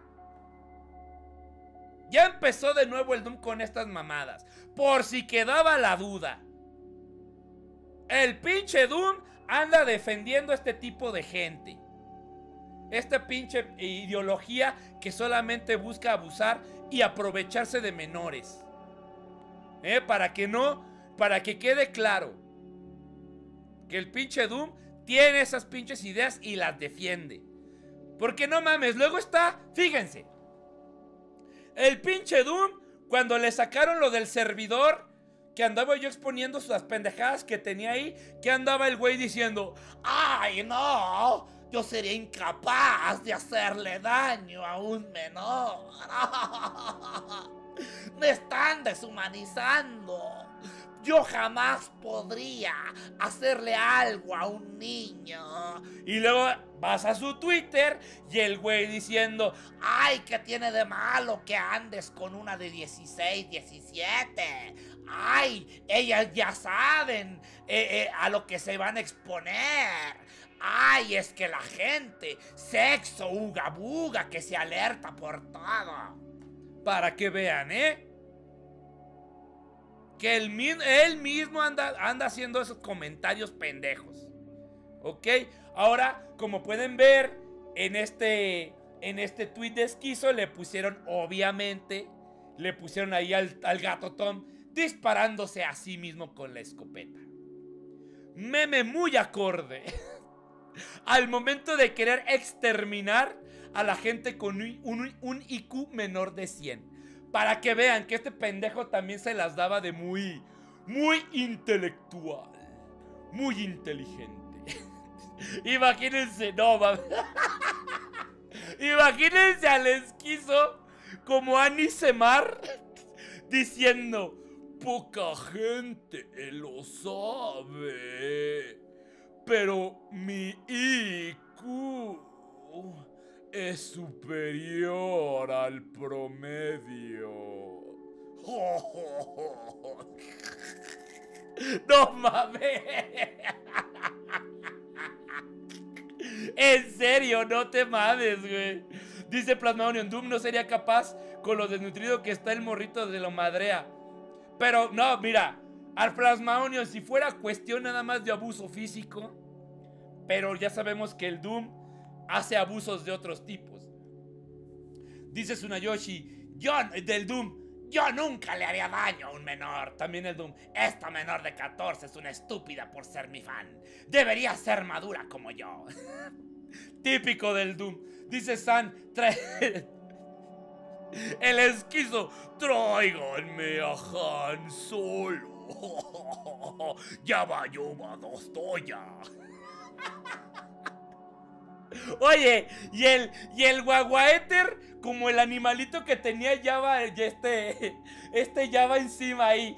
Ya empezó de nuevo el Doom con estas mamadas, por si quedaba la duda. El pinche Doom anda defendiendo a este tipo de gente. Esta pinche ideología que solamente busca abusar y aprovecharse de menores. Para que quede claro que el pinche Doom tiene esas pinches ideas y las defiende. Porque no mames, luego está, fíjense, el pinche Doom, cuando le sacaron lo del servidor, que andaba yo exponiendo las pendejadas que tenía ahí, que andaba el güey diciendo, ¡ay, no! Yo sería incapaz de hacerle daño a un menor. Me están deshumanizando. Yo jamás podría hacerle algo a un niño. Y luego vas a su Twitter y el güey diciendo, ay, ¿qué tiene de malo que andes con una de 16, 17? Ay, ellas ya saben a lo que se van a exponer. Ay, es que la gente, sexo, uga buga, que se alerta por todo. Para que vean, que él mismo anda haciendo esos comentarios pendejos. ¿Ok? Ahora, como pueden ver, en este tweet de esquizo le pusieron, obviamente, le pusieron ahí al gato Tom disparándose a sí mismo con la escopeta. Meme muy acorde al momento de querer exterminar a la gente con un IQ menor de 100. Para que vean que este pendejo también se las daba de muy intelectual, muy inteligente. Imagínense, no mames. Imagínense al esquizo como Anisemar diciendo, poca gente lo sabe, pero mi IQ es superior al promedio. No mames. En serio, no te mames, güey. Dice Plasma Onion, Doom no sería capaz con lo desnutrido que está el morrito de lo madrea. Pero no, mira, al Plasma Onion, si fuera cuestión nada más de abuso físico, pero ya sabemos que el Doom hace abusos de otros tipos. Dice Tsunayoshi, del Doom, yo nunca le haría daño a un menor. También el Doom, esta menor de 14 es una estúpida por ser mi fan. Debería ser madura como yo. Típico del Doom. Dice San, el esquizo, tráiganme a Han Solo. Ya va dos toya. Oye, y el Guaguaéter, como el animalito que tenía Java, este Java encima ahí.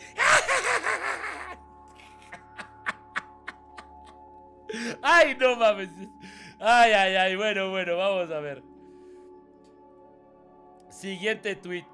Ay, no mames. Ay, bueno, vamos a ver. Siguiente tweet.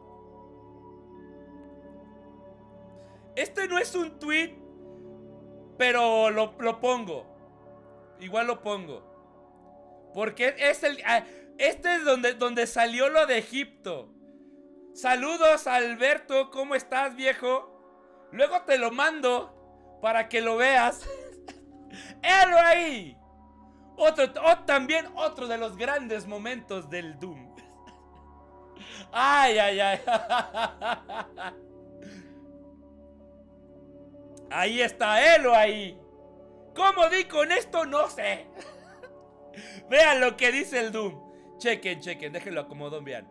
Este no es un tweet Pero lo pongo. Igual lo pongo. Porque es este es donde salió lo de Egipto. Saludos, Alberto. ¿Cómo estás, viejo? Luego te lo mando para que lo veas. ¡Helo ahí! También otro de los grandes momentos del Doom. ¡Ay, ay, ay! Ahí está, helo ahí. ¿Cómo di con esto? No sé. Vean lo que dice el Doom. Chequen, déjenlo acomodo, vean.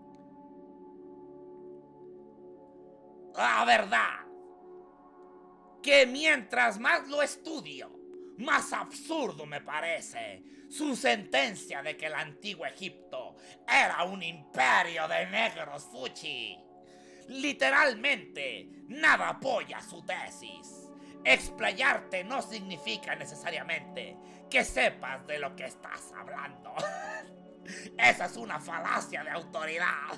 La verdad que mientras más lo estudio, más absurdo me parece su sentencia de que el antiguo Egipto era un imperio de negros fuchi. Literalmente, nada apoya su tesis. Explayarte no significa necesariamente que sepas de lo que estás hablando. Esa es una falacia de autoridad.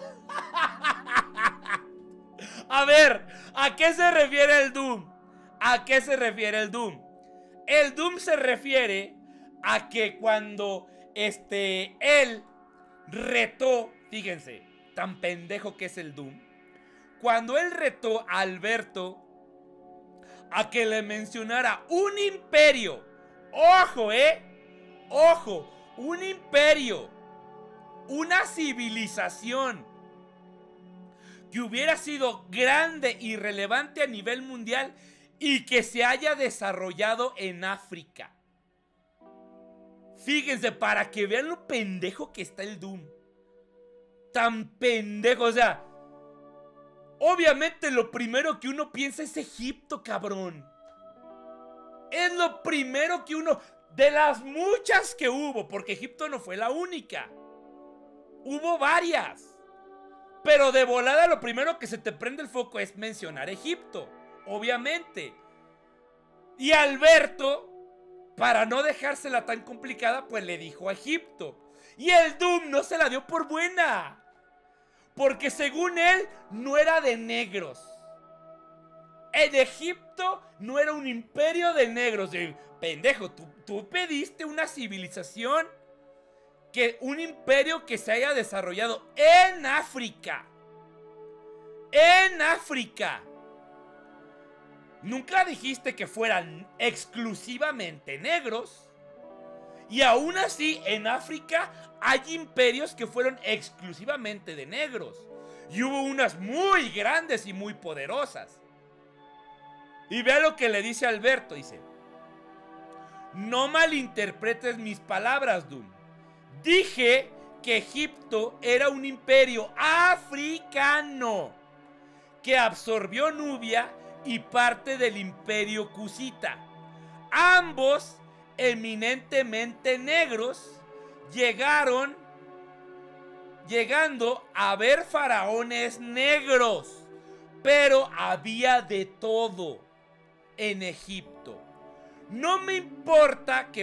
A ver, ¿a qué se refiere el Doom? ¿A qué se refiere el Doom? El Doom se refiere a que cuando él retó, fíjense, tan pendejo que es el Doom. Cuando él retó a Alberto a que le mencionara un imperio. Ojo, ojo, un imperio, una civilización que hubiera sido grande y relevante a nivel mundial y que se haya desarrollado en África. Fíjense, para que vean lo pendejo que está el Doom. Tan pendejo, o sea, obviamente lo primero que uno piensa es Egipto, cabrón. Es lo primero que uno... De las muchas que hubo, porque Egipto no fue la única. Hubo varias. Pero de volada lo primero que se te prende el foco es mencionar Egipto. Obviamente. Y Alberto, para no dejársela tan complicada, pues le dijo a Egipto. Y el Doom no se la dio por buena. Porque según él, no era de negros. En Egipto no era un imperio de negros. Pendejo, tú pediste una civilización, un imperio que se haya desarrollado en África. En África. Nunca dijiste que fueran exclusivamente negros. Y aún así, en África hay imperios que fueron exclusivamente de negros. Y hubo unas muy grandes y muy poderosas. Y vea lo que le dice Alberto, dice: no malinterpretes mis palabras, Doom. Dije que Egipto era un imperio africano que absorbió Nubia y parte del imperio cusita. Ambos eminentemente negros, llegando a ver faraones negros. Pero había de todo en Egipto. No me importaba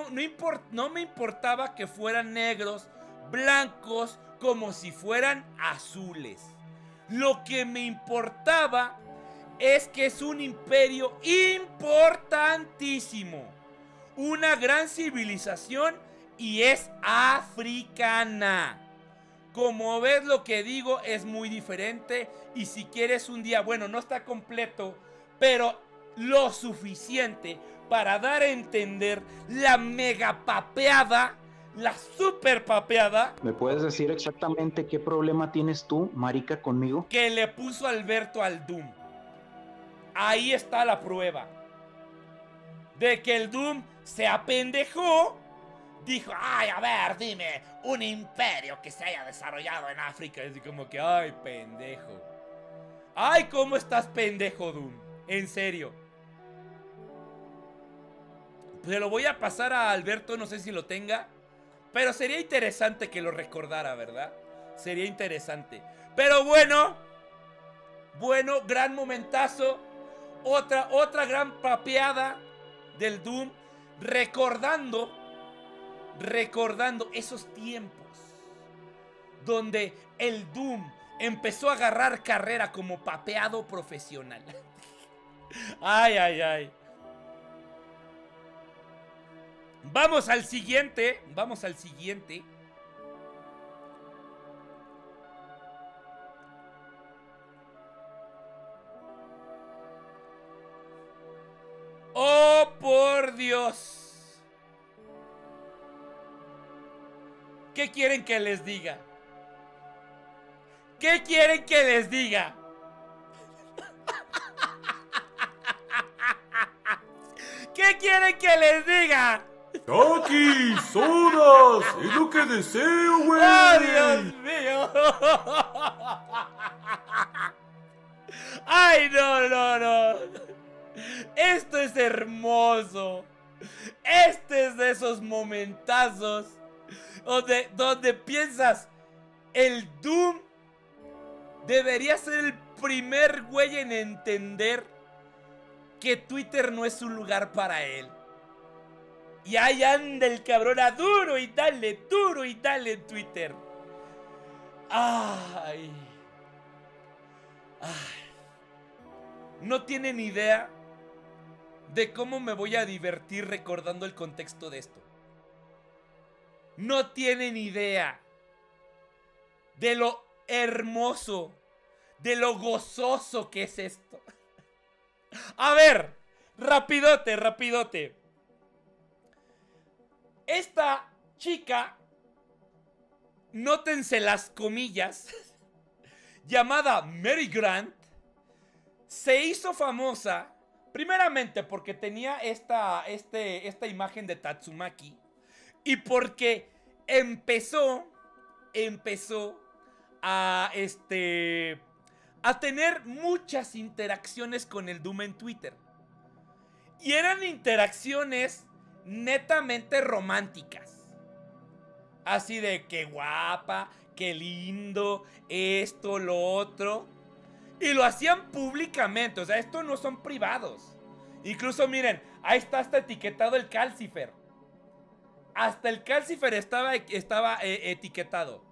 que fueran negros, blancos, como si fueran azules. Lo que me importaba es que es un imperio importantísimo, una gran civilización y es africana. Como ves, lo que digo es muy diferente. Y si quieres un día, bueno, no está completo, pero lo suficiente para dar a entender la mega papeada, la super papeada. ¿Me puedes decir exactamente qué problema tienes tú, marica, conmigo? Que le puso Alberto al Doom. Ahí está la prueba de que el Doom se apendejó. Dijo, ay, a ver, dime, un imperio que se haya desarrollado en África. Es como que, ay, pendejo. Ay, ¿cómo estás pendejo, Doom? En serio. Se lo voy a pasar a Alberto, no sé si lo tenga. Pero sería interesante que lo recordara, ¿verdad? Sería interesante. Pero bueno, gran momentazo. Otra gran papeada del Doom. Recordando esos tiempos donde el Doom empezó a agarrar carrera como papeado profesional. Ay, ay, ay. Vamos al siguiente. Vamos al siguiente. ¡Oh, por Dios! ¿Qué quieren que les diga? ¿Qué quieren que les diga? ¿Qué quieren que les diga? Taki, sodas, es lo que deseo, güey. ¡Oh, Dios mío! ¡Ay, no, no, no! Esto es hermoso. Este es de esos momentazos donde piensas, el Doom debería ser el primer güey en entender que Twitter no es un lugar para él. Y ahí anda el cabrón a duro y dale en Twitter. Ay. Ay. No tienen idea de cómo me voy a divertir recordando el contexto de esto. No tienen idea de lo hermoso, de lo gozoso que es esto. A ver, rapidote. Esta chica, nótense las comillas, llamada Mary Grant, se hizo famosa primeramente porque tenía esta imagen de Tatsumaki y porque empezó a tener muchas interacciones con el Doom en Twitter. Y eran interacciones netamente románticas. Así de qué guapa, qué lindo, esto, lo otro. Y lo hacían públicamente, o sea, estos no son privados. Incluso miren, ahí está hasta etiquetado el Calcifer. Hasta el Calcifer estaba etiquetado.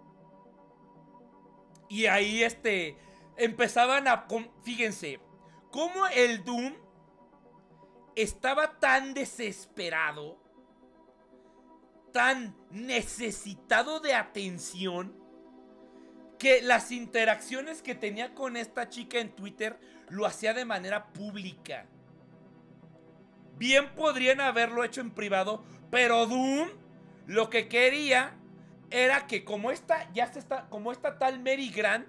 Y ahí empezaban a... Fíjense, cómo el Doom estaba tan desesperado, tan necesitado de atención, que las interacciones que tenía con esta chica en Twitter lo hacía de manera pública. Bien podrían haberlo hecho en privado, pero Doom lo que quería era que como esta tal Mary Grant,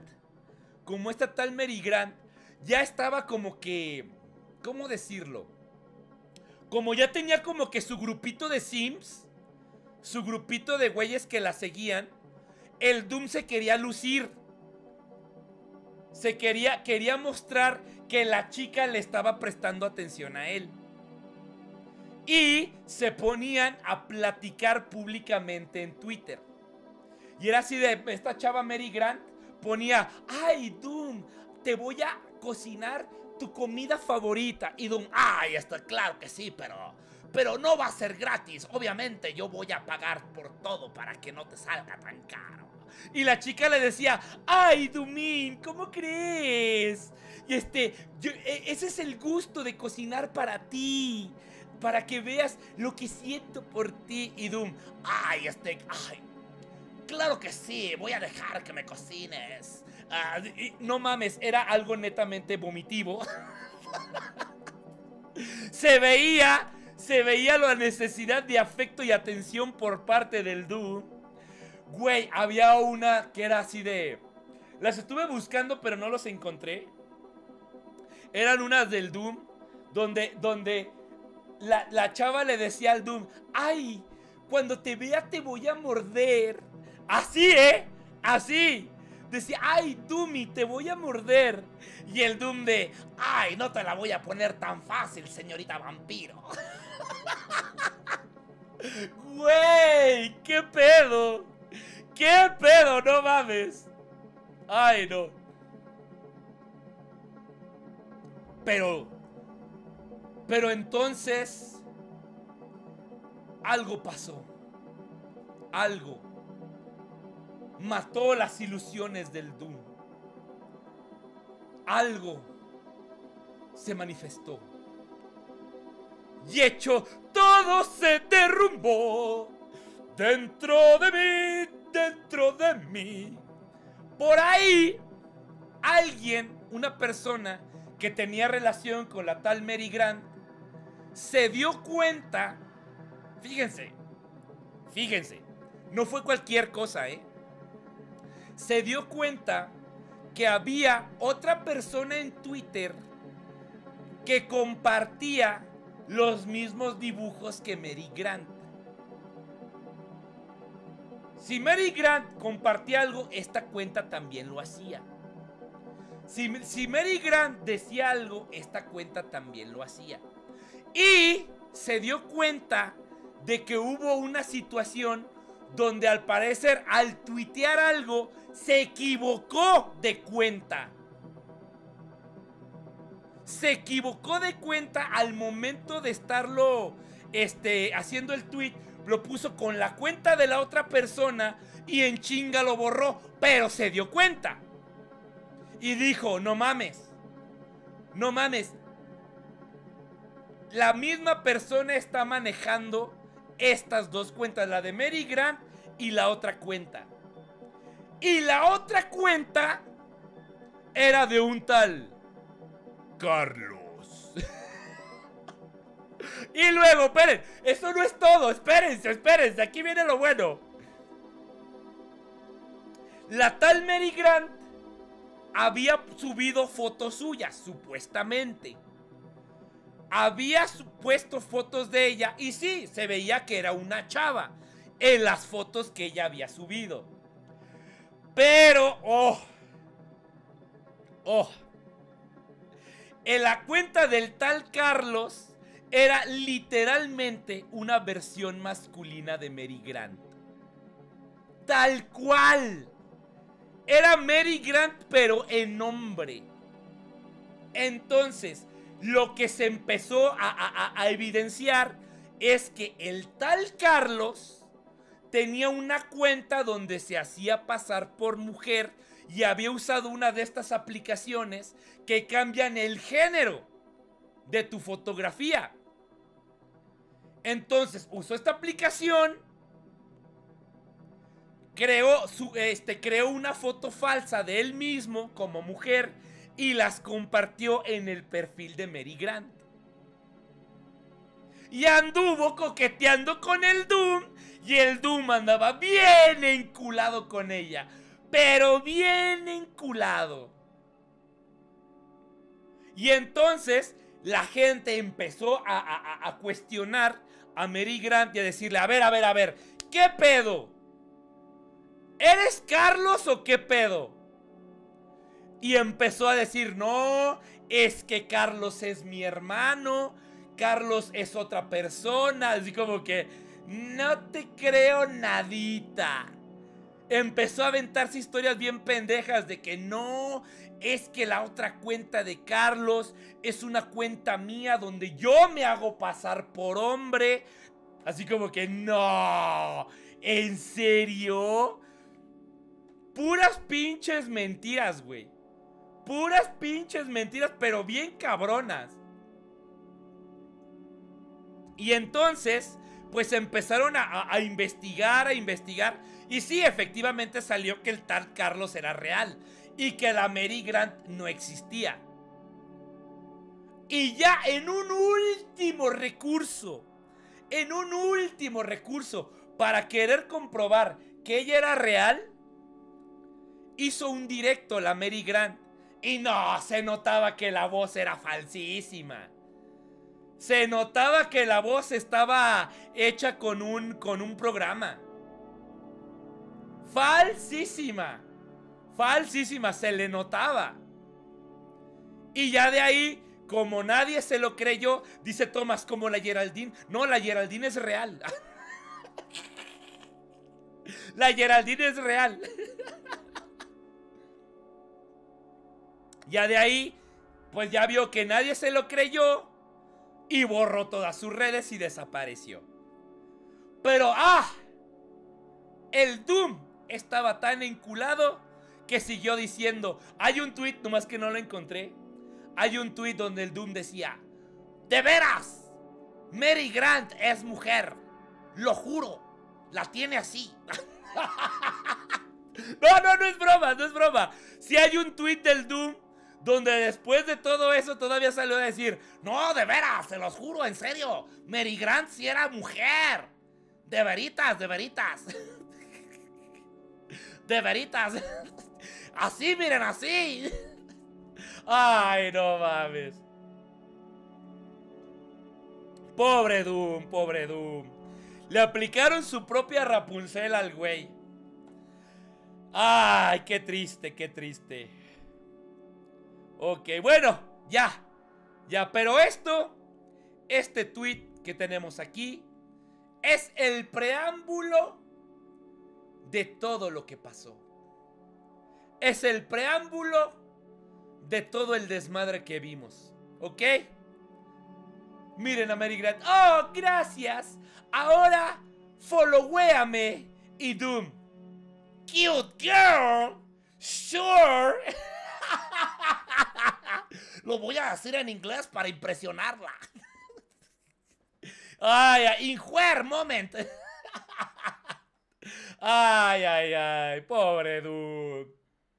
ya estaba como que, ¿cómo decirlo? Como ya tenía como que su grupito de Sims, su grupito de güeyes que la seguían, el Doom se quería lucir. Quería mostrar que la chica le estaba prestando atención a él. Y se ponían a platicar públicamente en Twitter. Y era así de, esta chava Mary Grant ponía, ay Doom, te voy a cocinar tu comida favorita. Y Doom, ay, está claro que sí, pero no va a ser gratis. Obviamente yo voy a pagar por todo para que no te salga tan caro. Y la chica le decía, ay Doomín, ¿cómo crees? Y ese es el gusto de cocinar para ti, para que veas lo que siento por ti. Y Doom, ay, claro que sí, voy a dejar que me cocines. No mames, era algo netamente vomitivo. Se veía la necesidad de afecto y atención por parte del Doom. Güey, había una que era así de... Las estuve buscando, pero no los encontré. Eran unas del Doom donde la chava le decía al Doom, ay, cuando te vea te voy a morder. Así, así. Decía, ay, Doomy, te voy a morder. Y el Doom de, ay, no te la voy a poner tan fácil, señorita vampiro. Güey, qué pedo. ¿Qué pedo? No mames. Ay, no. Pero entonces algo pasó. Algo mató las ilusiones del Doom. Algo se manifestó y echó toda todo se derrumbó dentro de mí, dentro de mí. Por ahí, alguien, una persona que tenía relación con la tal Mary Grant, se dio cuenta, fíjense, no fue cualquier cosa, se dio cuenta que había otra persona en Twitter que compartía los mismos dibujos que Mary Grant. Si Mary Grant compartía algo, esta cuenta también lo hacía. Si Mary Grant decía algo, esta cuenta también lo hacía. Y se dio cuenta de que hubo una situación donde al parecer al tuitear algo se equivocó de cuenta. Se equivocó de cuenta al momento de estarlo haciendo el tweet. Lo puso con la cuenta de la otra persona y en chinga lo borró, pero se dio cuenta. Y dijo, no mames, no mames. La misma persona está manejando estas dos cuentas, la de Mary Grant y la otra cuenta. Y la otra cuenta era de un tal Carlos. Y luego, esperen, eso no es todo, espérense, aquí viene lo bueno. La tal Mary Grant había subido fotos suyas, supuestamente. Había puesto fotos de ella y sí, se veía que era una chava en las fotos que ella había subido. Pero, en la cuenta del tal Carlos era literalmente una versión masculina de Mary Grant. Tal cual. Era Mary Grant, pero en hombre. Entonces, lo que se empezó a evidenciar es que el tal Carlos tenía una cuenta donde se hacía pasar por mujer y había usado una de estas aplicaciones que cambian el género de tu fotografía. Entonces usó esta aplicación, creó una foto falsa de él mismo como mujer y las compartió en el perfil de Mary Grant. Y anduvo coqueteando con el Doom y el Doom andaba bien enculado con ella, pero bien enculado. Y entonces la gente empezó a cuestionar a Mary Grant y a decirle, a ver, ¿qué pedo? ¿Eres Carlos o qué pedo? Y empezó a decir, no, es que Carlos es mi hermano, Carlos es otra persona, así como que, no te creo nadita. Empezó a aventarse historias bien pendejas de que no, es que la otra cuenta de Carlos es una cuenta mía donde yo me hago pasar por hombre. Así como que no, ¿en serio? Puras pinches mentiras, güey. Puras pinches mentiras, pero bien cabronas. Y entonces, pues empezaron a investigar, Y sí, efectivamente salió que el tal Carlos era real y que la Mary Grant no existía. Y ya en un último recurso, para querer comprobar que ella era real, hizo un directo la Mary Grant. Y no, se notaba que la voz era falsísima. Se notaba que la voz estaba hecha con un programa. Falsísima, se le notaba. Y ya de ahí, como nadie se lo creyó, dice Tomás, como la Geraldine. No, la Geraldine es real. La Geraldine es real. Ya de ahí, pues ya vio que nadie se lo creyó y borró todas sus redes y desapareció. Pero el Doom estaba tan enculado que siguió diciendo. Hay un tweet, nomás que no lo encontré. Hay un tweet donde el Doom decía, ¿de veras? Mary Grant es mujer. Lo juro. La tiene así. No es broma, no es broma. Si hay un tweet del Doom donde después de todo eso todavía salió a decir: no, de veras, se los juro, en serio, Mary Grant sí era mujer. De veritas, de veritas. De veritas. Así, miren, así. Ay, no mames. Pobre Doom, pobre Doom. Le aplicaron su propia Rapunzel al güey. Ay, qué triste, qué triste. Ok, bueno, ya. Ya, pero este tweet que tenemos aquí es el preámbulo de todo lo que pasó. Es el preámbulo de todo el desmadre que vimos. ¿Ok? Miren a Mary Grant. ¡Oh, gracias! Ahora, followéame. Y Doom: cute girl. Sure. Lo voy a decir en inglés para impresionarla. Ay, injuer moment. Ay, pobre Doom.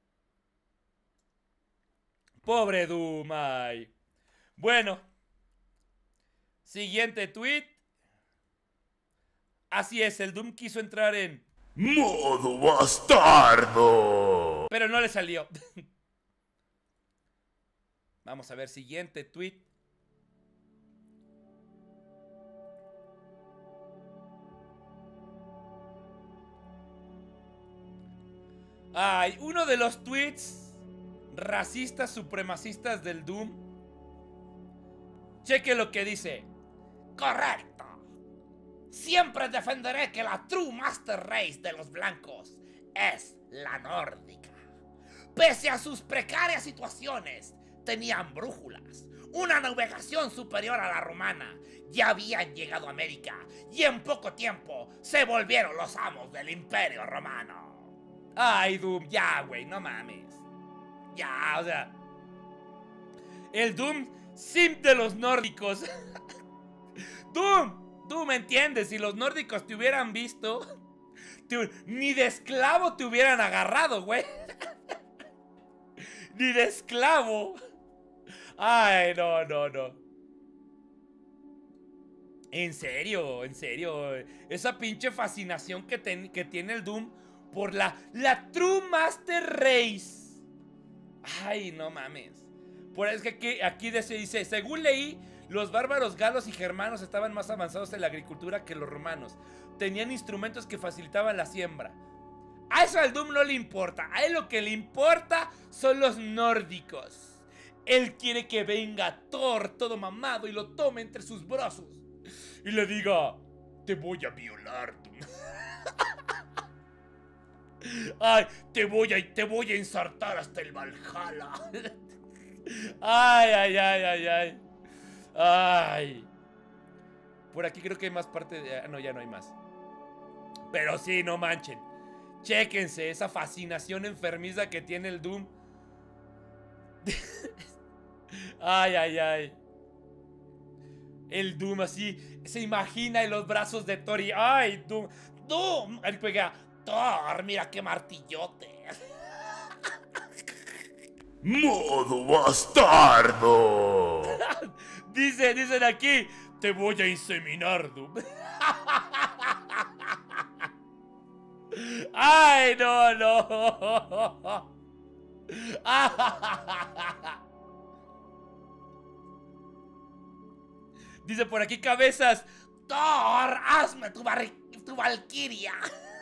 Pobre Doom, ay. Bueno. Siguiente tweet. Así es, el Doom quiso entrar en ¡Modo bastardo! pero no le salió. Vamos a ver, siguiente tweet. Ay, uno de los tweets racistas supremacistas del Doom. Cheque lo que dice. Correcto. Siempre defenderé que la true master race de los blancos es la nórdica. Pese a sus precarias situaciones, tenían brújulas, una navegación superior a la romana. Ya habían llegado a América y en poco tiempo se volvieron los amos del Imperio Romano. Ay, Doom, ya, güey, no mames. Ya, o sea, el Doom simp de los nórdicos. Doom, ¿entiendes? Si los nórdicos te hubieran visto, ni de esclavo te hubieran agarrado, güey. Ni de esclavo. Ay, no. En serio. Esa pinche fascinación que tiene el Doom por la True Master Race. Ay, no mames. Por eso es que aquí dice, según leí, los bárbaros galos y germanos estaban más avanzados en la agricultura que los romanos. Tenían instrumentos que facilitaban la siembra. A eso al Doom no le importa. A él lo que le importa son los nórdicos. Él quiere que venga Thor todo mamado y lo tome entre sus brazos y le diga: te voy a violar, Doom. Ay, te voy a ensartar hasta el Valhalla. Ay. Por aquí creo que hay más parte de... No, ya no hay más. Pero sí, no manchen. Chéquense esa fascinación enfermiza que tiene el Doom. Ay. El Doom así se imagina en los brazos de Thor y... Ay, Doom. Él pega: Thor, mira qué martillote. ¡Modo bastardo! Dicen aquí: te voy a inseminar, Doom. Ay, no. Dice por aquí Cabezas: Thor, hazme tu valquiria.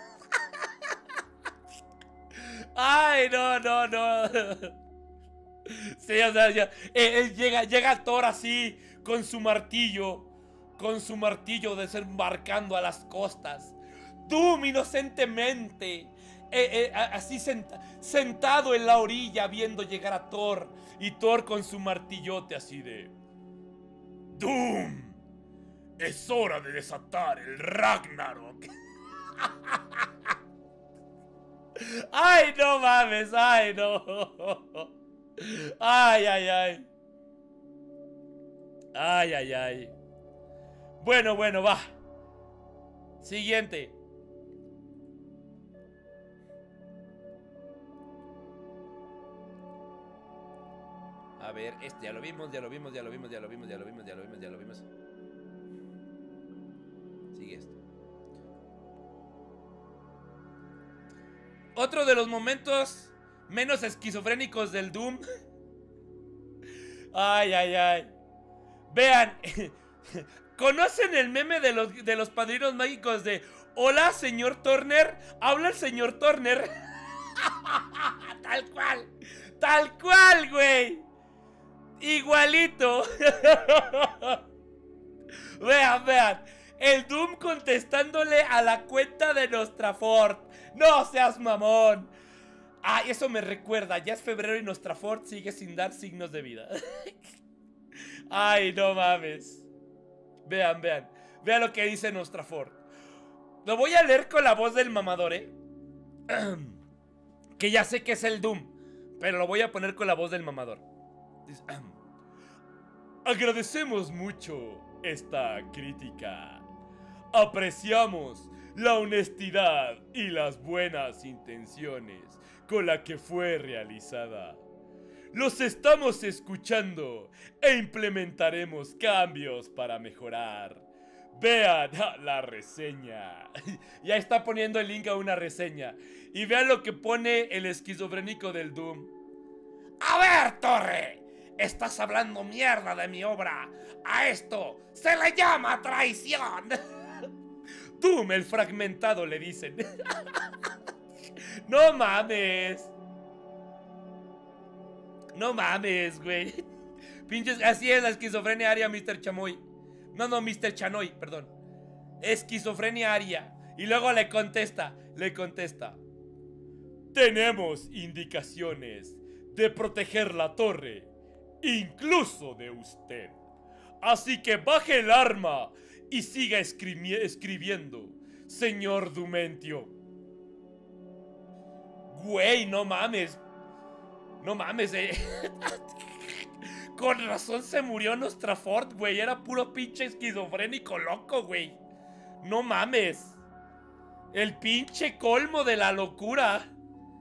Ay, no. Sí, o sea, llega Thor así con su martillo desembarcando a las costas. Doom inocentemente así sentado en la orilla viendo llegar a Thor, y Thor con su martillote así de: Doom, es hora de desatar el Ragnarok. Ay, no mames, ay, no. Ay. Bueno, va. Siguiente. A ver, ya lo vimos. Sigue esto. Otro de los momentos menos esquizofrénicos del Doom. Ay. Vean. ¿Conocen el meme de los padrinos mágicos de hola, señor Turner? Habla el señor Turner. Tal cual, güey. Igualito. Vean. El Doom contestándole a la cuenta de Nostrafort. No seas mamón. Eso me recuerda. Ya es febrero y Nostrafort sigue sin dar signos de vida. Ay, no mames. Vean lo que dice Nostrafort. Lo voy a leer con la voz del mamador, que ya sé que es el Doom, pero lo voy a poner con la voz del mamador. Dice, agradecemos mucho esta crítica. Apreciamos la honestidad y las buenas intenciones con la que fue realizada. Los estamos escuchando e implementaremos cambios para mejorar. Vean la reseña. Ya está poniendo el link a una reseña. Y vean lo que pone el esquizofrénico del Doom. A ver, Torre, estás hablando mierda de mi obra. A esto se le llama traición. Doom el fragmentado, le dicen. No mames. No mames, güey. Pinches, así es la esquizofrenia aria, Mr. Chamoy. No, Mr. Chanoy, perdón. Esquizofrenia aria. Y luego le contesta. Tenemos indicaciones de proteger la torre, incluso de usted. Así que baje el arma y siga escribiendo, señor Dumentio. Güey, no mames. Con razón se murió Nostrafort, güey. Era puro pinche esquizofrénico loco, güey. No mames. El pinche colmo de la locura.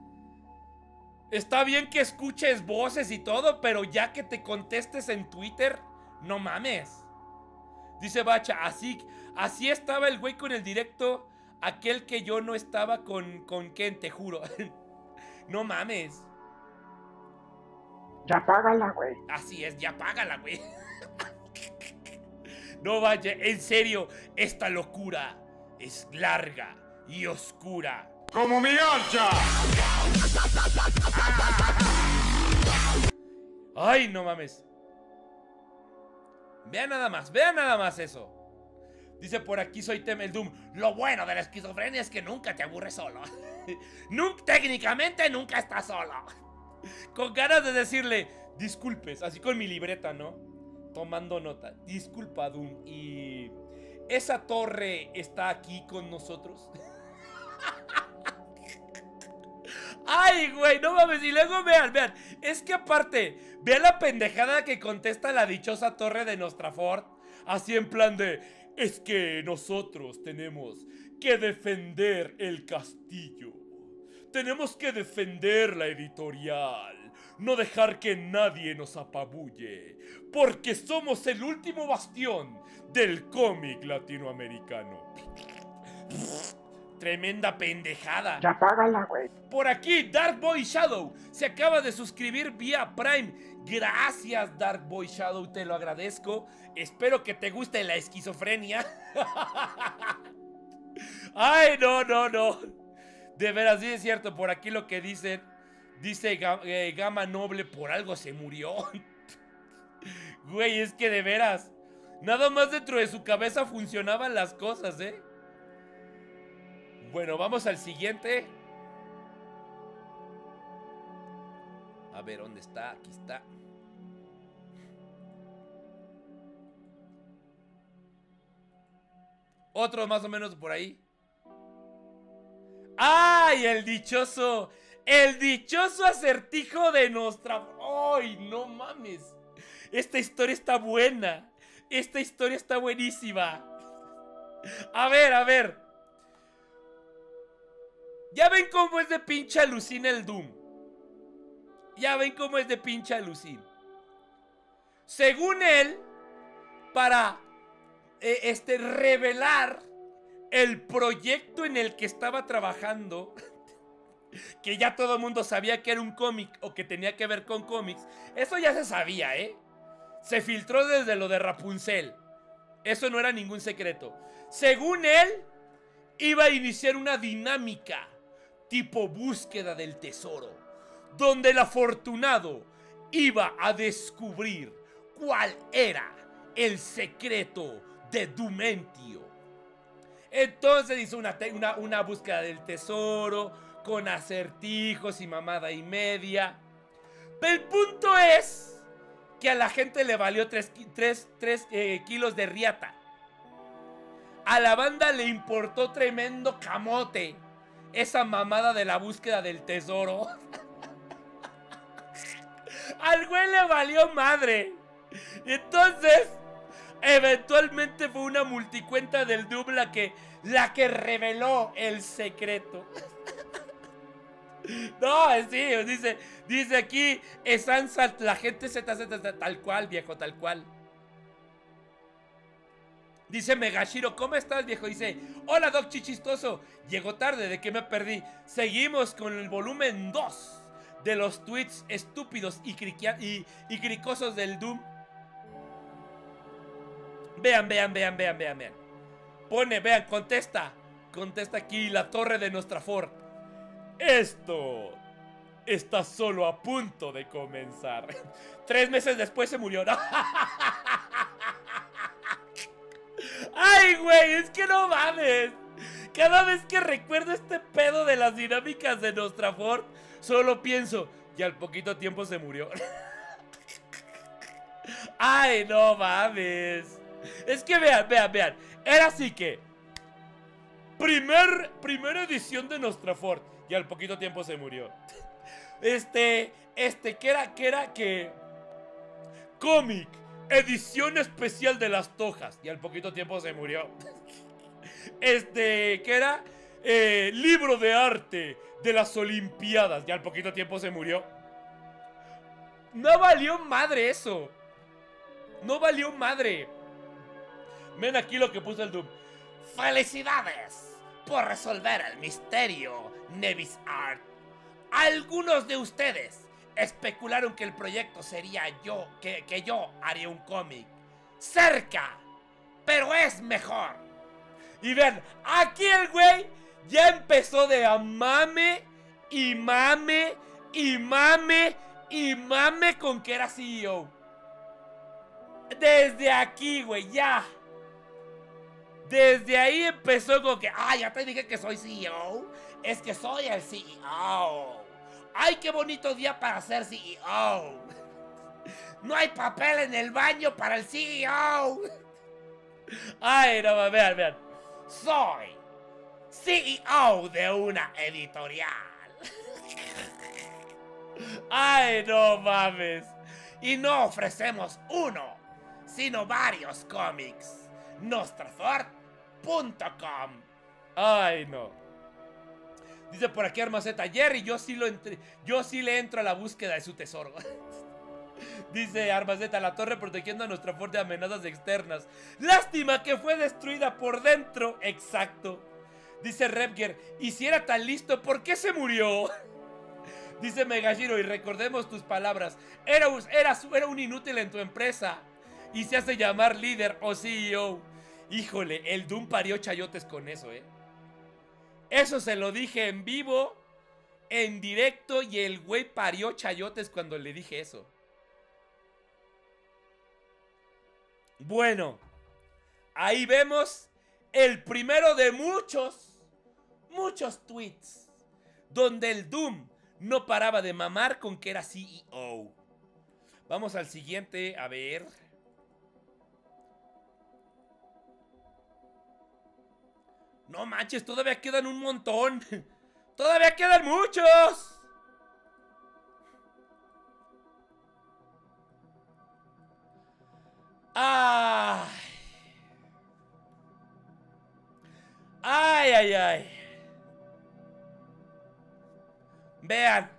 Está bien que escuches voces y todo, pero ya que te contestes en Twitter, no mames. Dice Bacha, así estaba el güey con el directo, aquel que yo no estaba con Ken, te juro. No mames. Ya págala, güey. Así es, ya págala, güey. No vaya, en serio, esta locura es larga y oscura. ¡Como mi ancha! Ay, no mames. Vean nada más eso. Dice por aquí soy el Doom. Lo bueno de la esquizofrenia es que nunca te aburres solo. Técnicamente nunca estás solo. Con ganas de decirle disculpes, así con mi libreta, ¿no? Tomando nota. Disculpa, Doom. ¿Y esa torre está aquí con nosotros? Ay, güey, no mames. Y luego vean. Es que aparte, vean la pendejada que contesta la dichosa torre de Nostrafort. Así en plan de, es que nosotros tenemos que defender el castillo. Tenemos que defender la editorial. No dejar que nadie nos apabulle. Porque somos el último bastión del cómic latinoamericano. Tremenda pendejada. Ya págala, güey. Por aquí, Dark Boy Shadow se acaba de suscribir vía Prime. Gracias, Dark Boy Shadow, te lo agradezco. Espero que te guste la esquizofrenia. Ay, no. De veras, sí es cierto, por aquí lo que dicen. Dice Gama Noble, por algo se murió. Güey, es que de veras, nada más dentro de su cabeza funcionaban las cosas, ¿eh? Bueno, vamos al siguiente. A ver, ¿dónde está? Aquí está. Otro más o menos por ahí. ¡Ay! El dichoso acertijo de Nostrafort. ¡Ay, no mames! Esta historia está buena. Esta historia está buenísima. A ver, a ver. Ya ven cómo es de pinche alucina el Doom. Ya ven cómo es de pinche alucin. Según él, para revelar el proyecto en el que estaba trabajando, que ya todo el mundo sabía que era un cómic o que tenía que ver con cómics, eso ya se sabía, se filtró desde lo de Rapunzel. Eso no era ningún secreto. Según él, iba a iniciar una dinámica tipo búsqueda del tesoro, donde el afortunado iba a descubrir cuál era el secreto de Dumentio. Entonces hizo una búsqueda del tesoro con acertijos y mamada y media. Pero el punto es que a la gente le valió 3 kilos de riata. A la banda le importó tremendo camote esa mamada de la búsqueda del tesoro. Al güey le valió madre. Entonces, eventualmente fue una multicuenta del Doom la que reveló el secreto. No, sí, dice aquí, Esansa, la gente ZZ, tal cual, viejo, tal cual. Dice Megashiro, ¿cómo estás, viejo? Dice, hola, Doc Chichistoso. Llegó tarde, ¿de qué me perdí? Seguimos con el volumen 2 de los tweets estúpidos y cricosos del Doom. Vean. Vean, contesta aquí la torre de nuestra Ford. Esto está solo a punto de comenzar. 3 meses después se murió, ¿no? Ay, güey, es que no mames. Cada vez que recuerdo este pedo de las dinámicas de nuestra Ford, solo pienso, y al poquito tiempo se murió. Ay, no mames. Es que vean. Era así que primera edición de nuestra Ford, y al poquito tiempo se murió. Que era cómic, edición especial de las Tojas, y al poquito tiempo se murió. Que era libro de arte de las Olimpiadas, y al poquito tiempo se murió. No valió madre eso. No valió madre. Ven aquí lo que puso el Doom. Felicidades por resolver el misterio, Nevis Art. Algunos de ustedes especularon que el proyecto sería que yo haría un cómic. Cerca, pero es mejor. Y ven, aquí el güey ya empezó de a mame con que era CEO. Desde aquí, güey, ya. Desde ahí empezó con que, ya te dije que soy CEO. Es que soy el CEO. Ay, qué bonito día para ser CEO. No hay papel en el baño para el CEO. Ay, no, vean. Soy CEO de una editorial. Ay, no mames. Y no ofrecemos uno, sino varios cómics. Nostrafort.com. Ay, no. Dice por aquí Armaceta, Jerry, yo sí le entro a la búsqueda de su tesoro. Dice Armaceta, la torre protegiendo a nuestra Ford de amenazas externas. Lástima que fue destruida por dentro. Exacto. Dice Repger, y si era tan listo, ¿por qué se murió? Dice Megashiro, y recordemos tus palabras. Era un inútil en tu empresa y se hace llamar líder o CEO. Híjole, el Doom parió chayotes con eso, Eso se lo dije en vivo, en directo, y el güey parió chayotes cuando le dije eso. Bueno, ahí vemos el primero de muchos tweets donde el Doom no paraba de mamar con que era CEO. Vamos al siguiente, a ver. No manches, todavía quedan un montón. Todavía quedan muchos. Ay. ay, ay. Vean.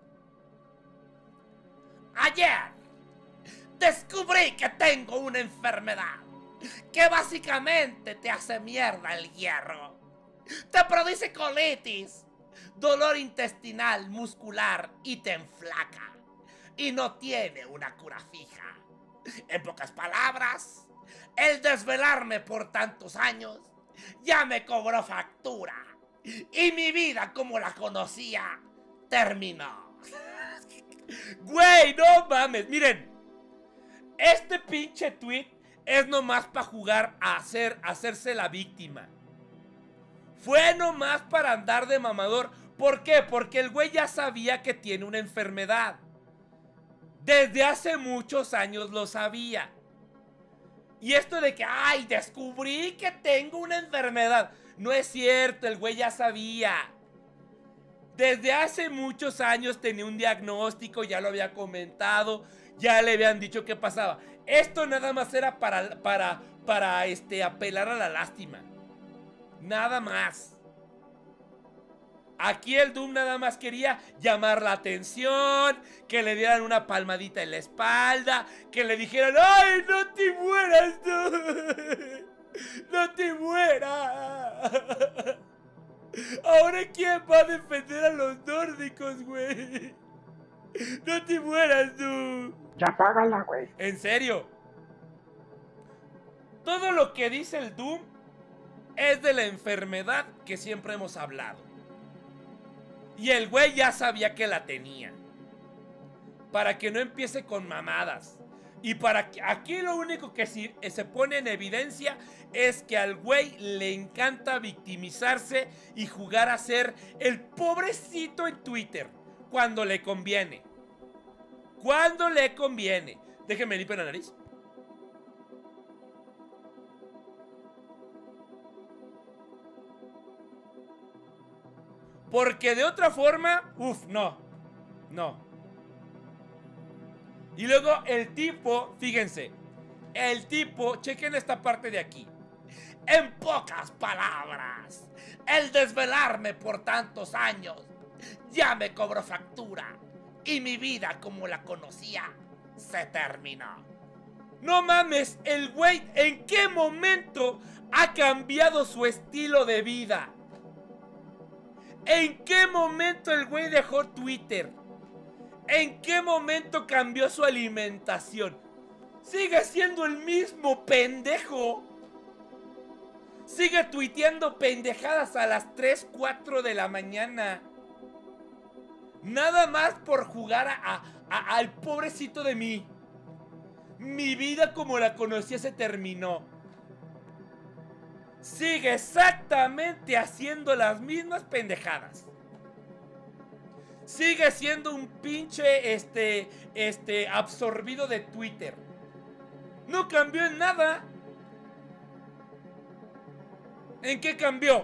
Ayer descubrí que tengo una enfermedad que básicamente te hace mierda el hierro. Te produce colitis, dolor intestinal, muscular y te enflaca. Y no tiene una cura fija. En pocas palabras, el desvelarme por tantos años ya me cobró factura. Y mi vida como la conocía terminó. Güey, no mames. Miren, este pinche tweet es nomás para jugar a hacerse la víctima. Fue nomás para andar de mamador. ¿Por qué? Porque el güey ya sabía que tiene una enfermedad. Desde hace muchos años lo sabía. Y esto de que, ay, descubrí que tengo una enfermedad. No es cierto, el güey ya sabía. Desde hace muchos años tenía un diagnóstico, ya lo había comentado, ya le habían dicho qué pasaba. Esto nada más era para apelar a la lástima. Nada más. Aquí el Doom nada más quería llamar la atención, que le dieran una palmadita en la espalda, que le dijeran, ¡ay, no te mueras, no te mueras! Ahora, ¿quién va a defender a los nórdicos, güey? No te mueras, Doom. Ya apágala, güey. En serio. Todo lo que dice el Doom es de la enfermedad que siempre hemos hablado. Y el güey ya sabía que la tenía. Para que no empiece con mamadas. Y para que aquí lo único que se pone en evidencia es que al güey le encanta victimizarse y jugar a ser el pobrecito en Twitter. Cuando le conviene. Cuando le conviene. Déjenme limpiar la nariz. Porque de otra forma, no. Y luego el tipo, fíjense, el tipo, chequen esta parte de aquí. En pocas palabras, el desvelarme por tantos años ya me cobró factura. Y mi vida como la conocía se terminó. No mames, el güey, ¿en qué momento ha cambiado su estilo de vida? ¿En qué momento el güey dejó Twitter? ¿En qué momento cambió su alimentación? Sigue siendo el mismo pendejo. Sigue tuiteando pendejadas a las 3, 4 de la mañana. Nada más por jugar al pobrecito de mí. Mi vida como la conocía se terminó. Sigue exactamente haciendo las mismas pendejadas. Sigue siendo un pinche absorbido de Twitter. No cambió en nada. ¿En qué cambió?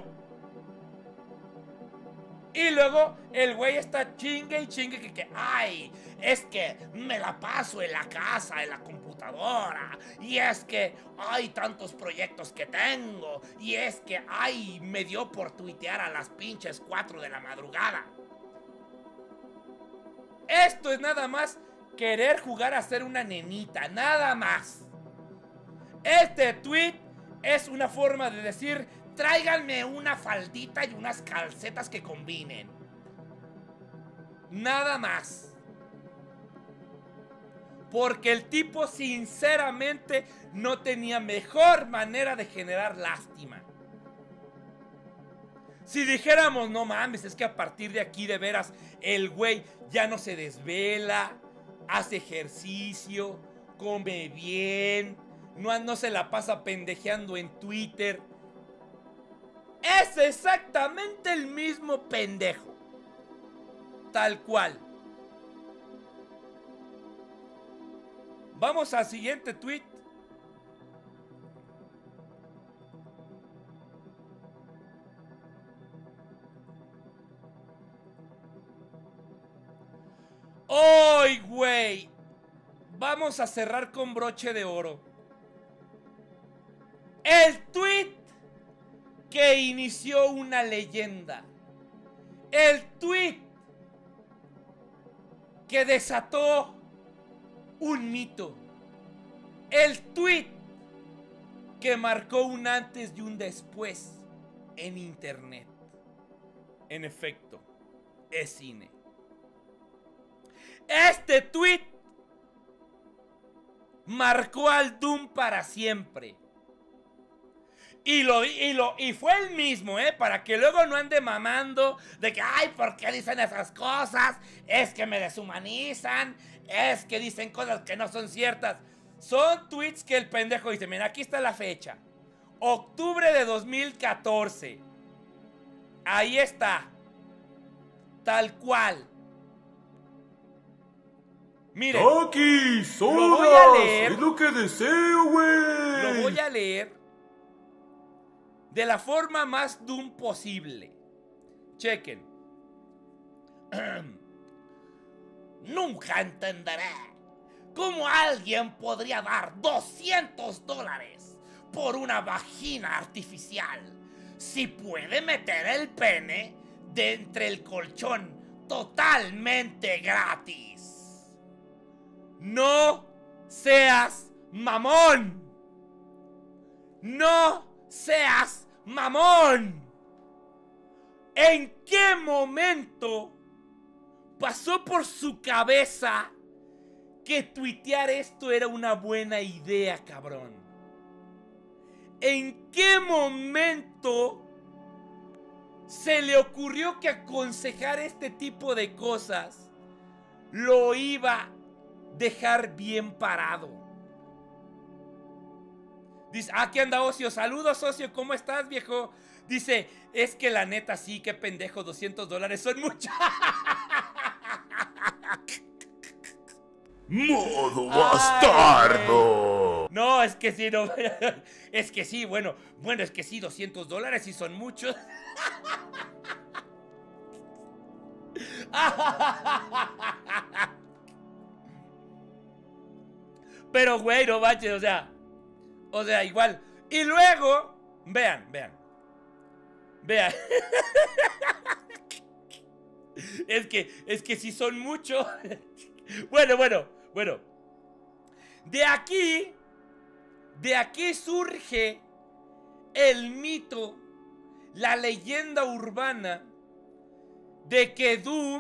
Y luego el güey está chingue y chingue que ay, es que me la paso en la casa, en la computadora. Y es que hay tantos proyectos que tengo. Y es que ay, me dio por tuitear a las pinches 4 de la madrugada. Esto es nada más querer jugar a ser una nenita, nada más. Este tweet es una forma de decir, tráiganme una faldita y unas calcetas que combinen. Nada más. Porque el tipo sinceramente no tenía mejor manera de generar lástima. Si dijéramos, no mames, es que a partir de aquí de veras el güey ya no se desvela, hace ejercicio, come bien, no se la pasa pendejeando en Twitter. Es exactamente el mismo pendejo. Tal cual. Vamos al siguiente tweet. ¡Ay, güey! Vamos a cerrar con broche de oro. El tweet que inició una leyenda. El tweet que desató un mito. El tweet que marcó un antes y un después en internet. En efecto, es cine. Este tweet marcó al Doom para siempre. Y fue el mismo, para que luego no ande mamando de que, ay, ¿por qué dicen esas cosas? Es que me deshumanizan, es que dicen cosas que no son ciertas. Son tweets que el pendejo dice, mira, aquí está la fecha. Octubre de 2014. Ahí está. Tal cual. Miren. Aquí, lo voy a sodas, leer. es lo que deseo, güey. Lo voy a leer de la forma más Doom posible. Chequen. Nunca entenderé cómo alguien podría dar $200 por una vagina artificial si puede meter el pene de entre el colchón totalmente gratis. No seas mamón. No seas mamón. ¿En qué momento pasó por su cabeza que tuitear esto era una buena idea, cabrón? ¿En qué momento se le ocurrió que aconsejar este tipo de cosas lo iba a dejar bien parado? Dice, aquí anda Ocio. Saludos, Ocio, ¿cómo estás, viejo? Dice, es que la neta sí, qué pendejo, $200 son mucho. Modo bastardo. No, es que sí, no. Es que sí, bueno, es que sí, $200 sí son muchos. Pero, güey, no manches, o sea, igual. Y luego, vean. Es que sí son muchos. Bueno. De aquí surge el mito, la leyenda urbana de que Doom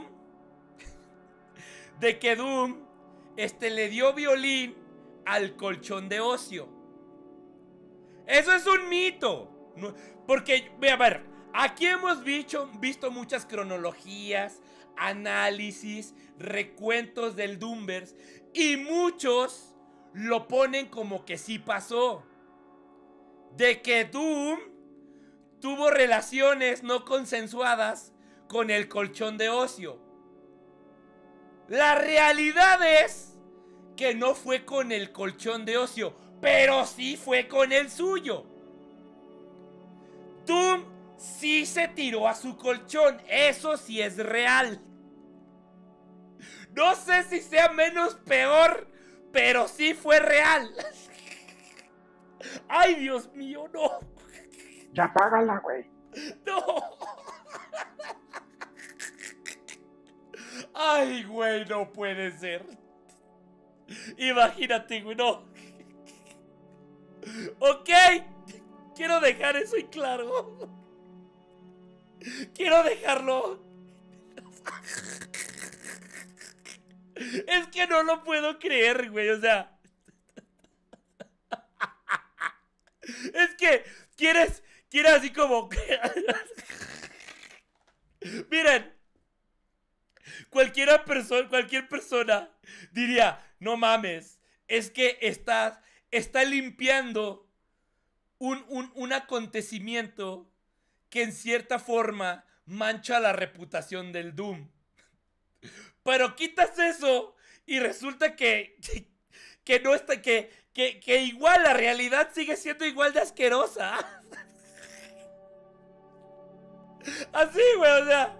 le dio violín al colchón de Ocio. Eso es un mito. Porque, a ver, aquí hemos visto muchas cronologías, análisis, recuentos del Doomverse, y muchos lo ponen como que sí pasó. De que Doom tuvo relaciones no consensuadas con el colchón de Ocio. La realidad es que no fue con el colchón de Ocio, pero sí fue con el suyo. Doom sí se tiró a su colchón, eso sí es real. No sé si sea menos peor, pero sí fue real. Ay, Dios mío, no. Ya apágala, güey. No. Ay, güey, no puede ser. Imagínate, güey, no. Ok. Quiero dejar eso en claro. Quiero dejarlo. Es que no lo puedo creer, güey, o sea. Es que quieres así como. Miren. Cualquier persona diría, no mames, es que está limpiando un acontecimiento que en cierta forma mancha la reputación del Doom. Pero quitas eso y resulta que no está, que igual la realidad sigue siendo igual de asquerosa. Así, güey, o sea.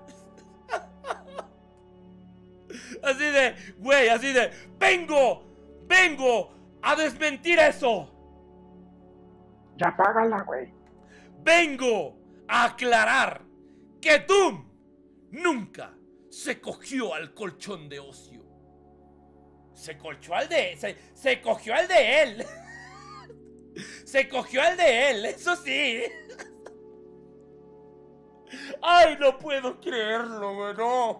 Así de, güey, así de, vengo a desmentir eso. Ya apágala, güey. Vengo aclarar que Doom nunca se cogió al colchón de ocio. Se cogió al de... Se cogió al de él. Se cogió al de él, eso sí. Ay, no puedo creerlo, güey, no.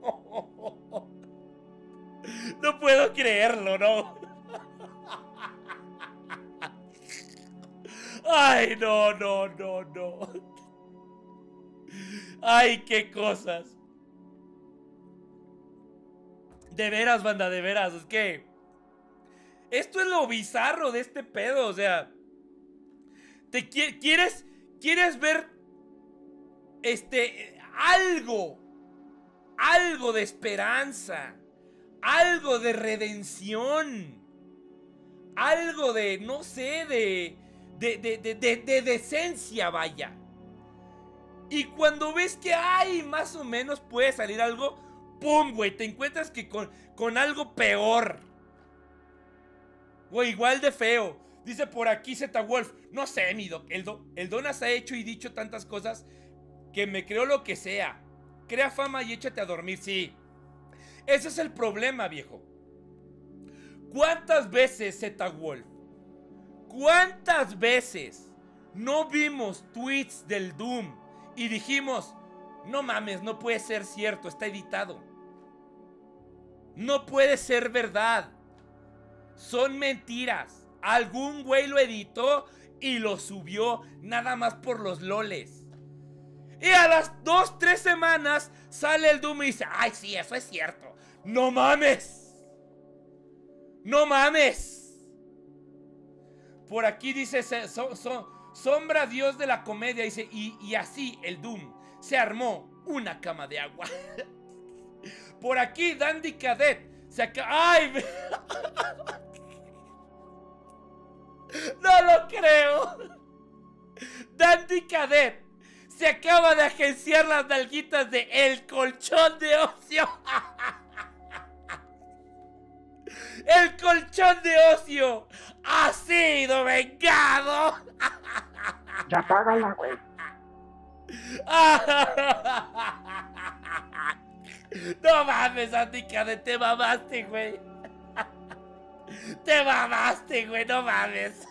No puedo creerlo, no. Ay, no, no, no, no. Ay, qué cosas. De veras, banda, de veras. Es que esto es lo bizarro de este pedo. O sea, ¿quieres ver algo de esperanza, algo de redención, algo de, no sé, de decencia, vaya? Y cuando ves que hay más o menos puede salir algo, ¡pum, güey! Te encuentras que con algo peor. O igual de feo. Dice por aquí Z Wolf. No sé, mi Doc. El Donas ha hecho y dicho tantas cosas que me creo lo que sea. Crea fama y échate a dormir, sí. Ese es el problema, viejo. ¿Cuántas veces, Z Wolf? ¿Cuántas veces no vimos tweets del Doom y dijimos, no mames, no puede ser cierto, está editado? No puede ser verdad. Son mentiras. Algún güey lo editó y lo subió nada más por los loles. Y a las 2-3 semanas sale el Doom y dice, ay, sí, eso es cierto. ¡No mames! ¡No mames! Por aquí dice Sombra, dios de la comedia, dice, y así el Doom se armó una cama de agua. Por aquí Dandy Cadet se acaba... ¡Ay! ¡No lo creo! Dandy Cadet se acaba de agenciar las nalguitas de El Colchón de Ocio. El Colchón de Ocio ha sido vengado. Ya págala, güey. No mames, Dandy Cadet, te mamaste, güey. Te mamaste, güey, no mames.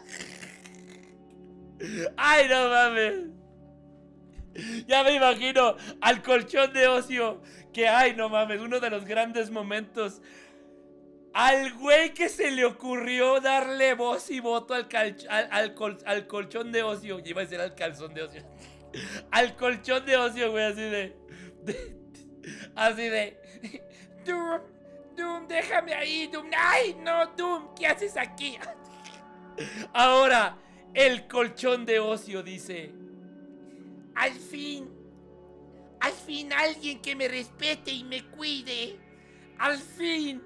Ay, no mames. Ya me imagino al Colchón de Ocio. Que, ay, no mames, uno de los grandes momentos. Al güey que se le ocurrió darle voz y voto al Colchón de Ocio. Iba a decir al calzón de Ocio. Al Colchón de Ocio, güey, así de así de Doom, déjame ahí, Doom. Ay, no, Doom, ¿qué haces aquí? Ahora, el Colchón de Ocio dice, al fin alguien que me respete y me cuide. Al fin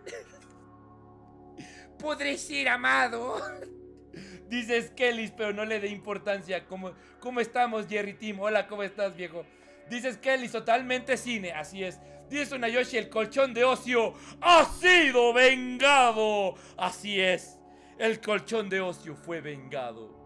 podré ser amado. Dice Skellis, pero no le dé importancia. ¿Cómo estamos, Jerry Team? Hola, ¿cómo estás, viejo? Dice Skellis, totalmente cine, así es. Dice Tsunayoshi, el Colchón de Ocio ha sido vengado. Así es, el Colchón de Ocio fue vengado.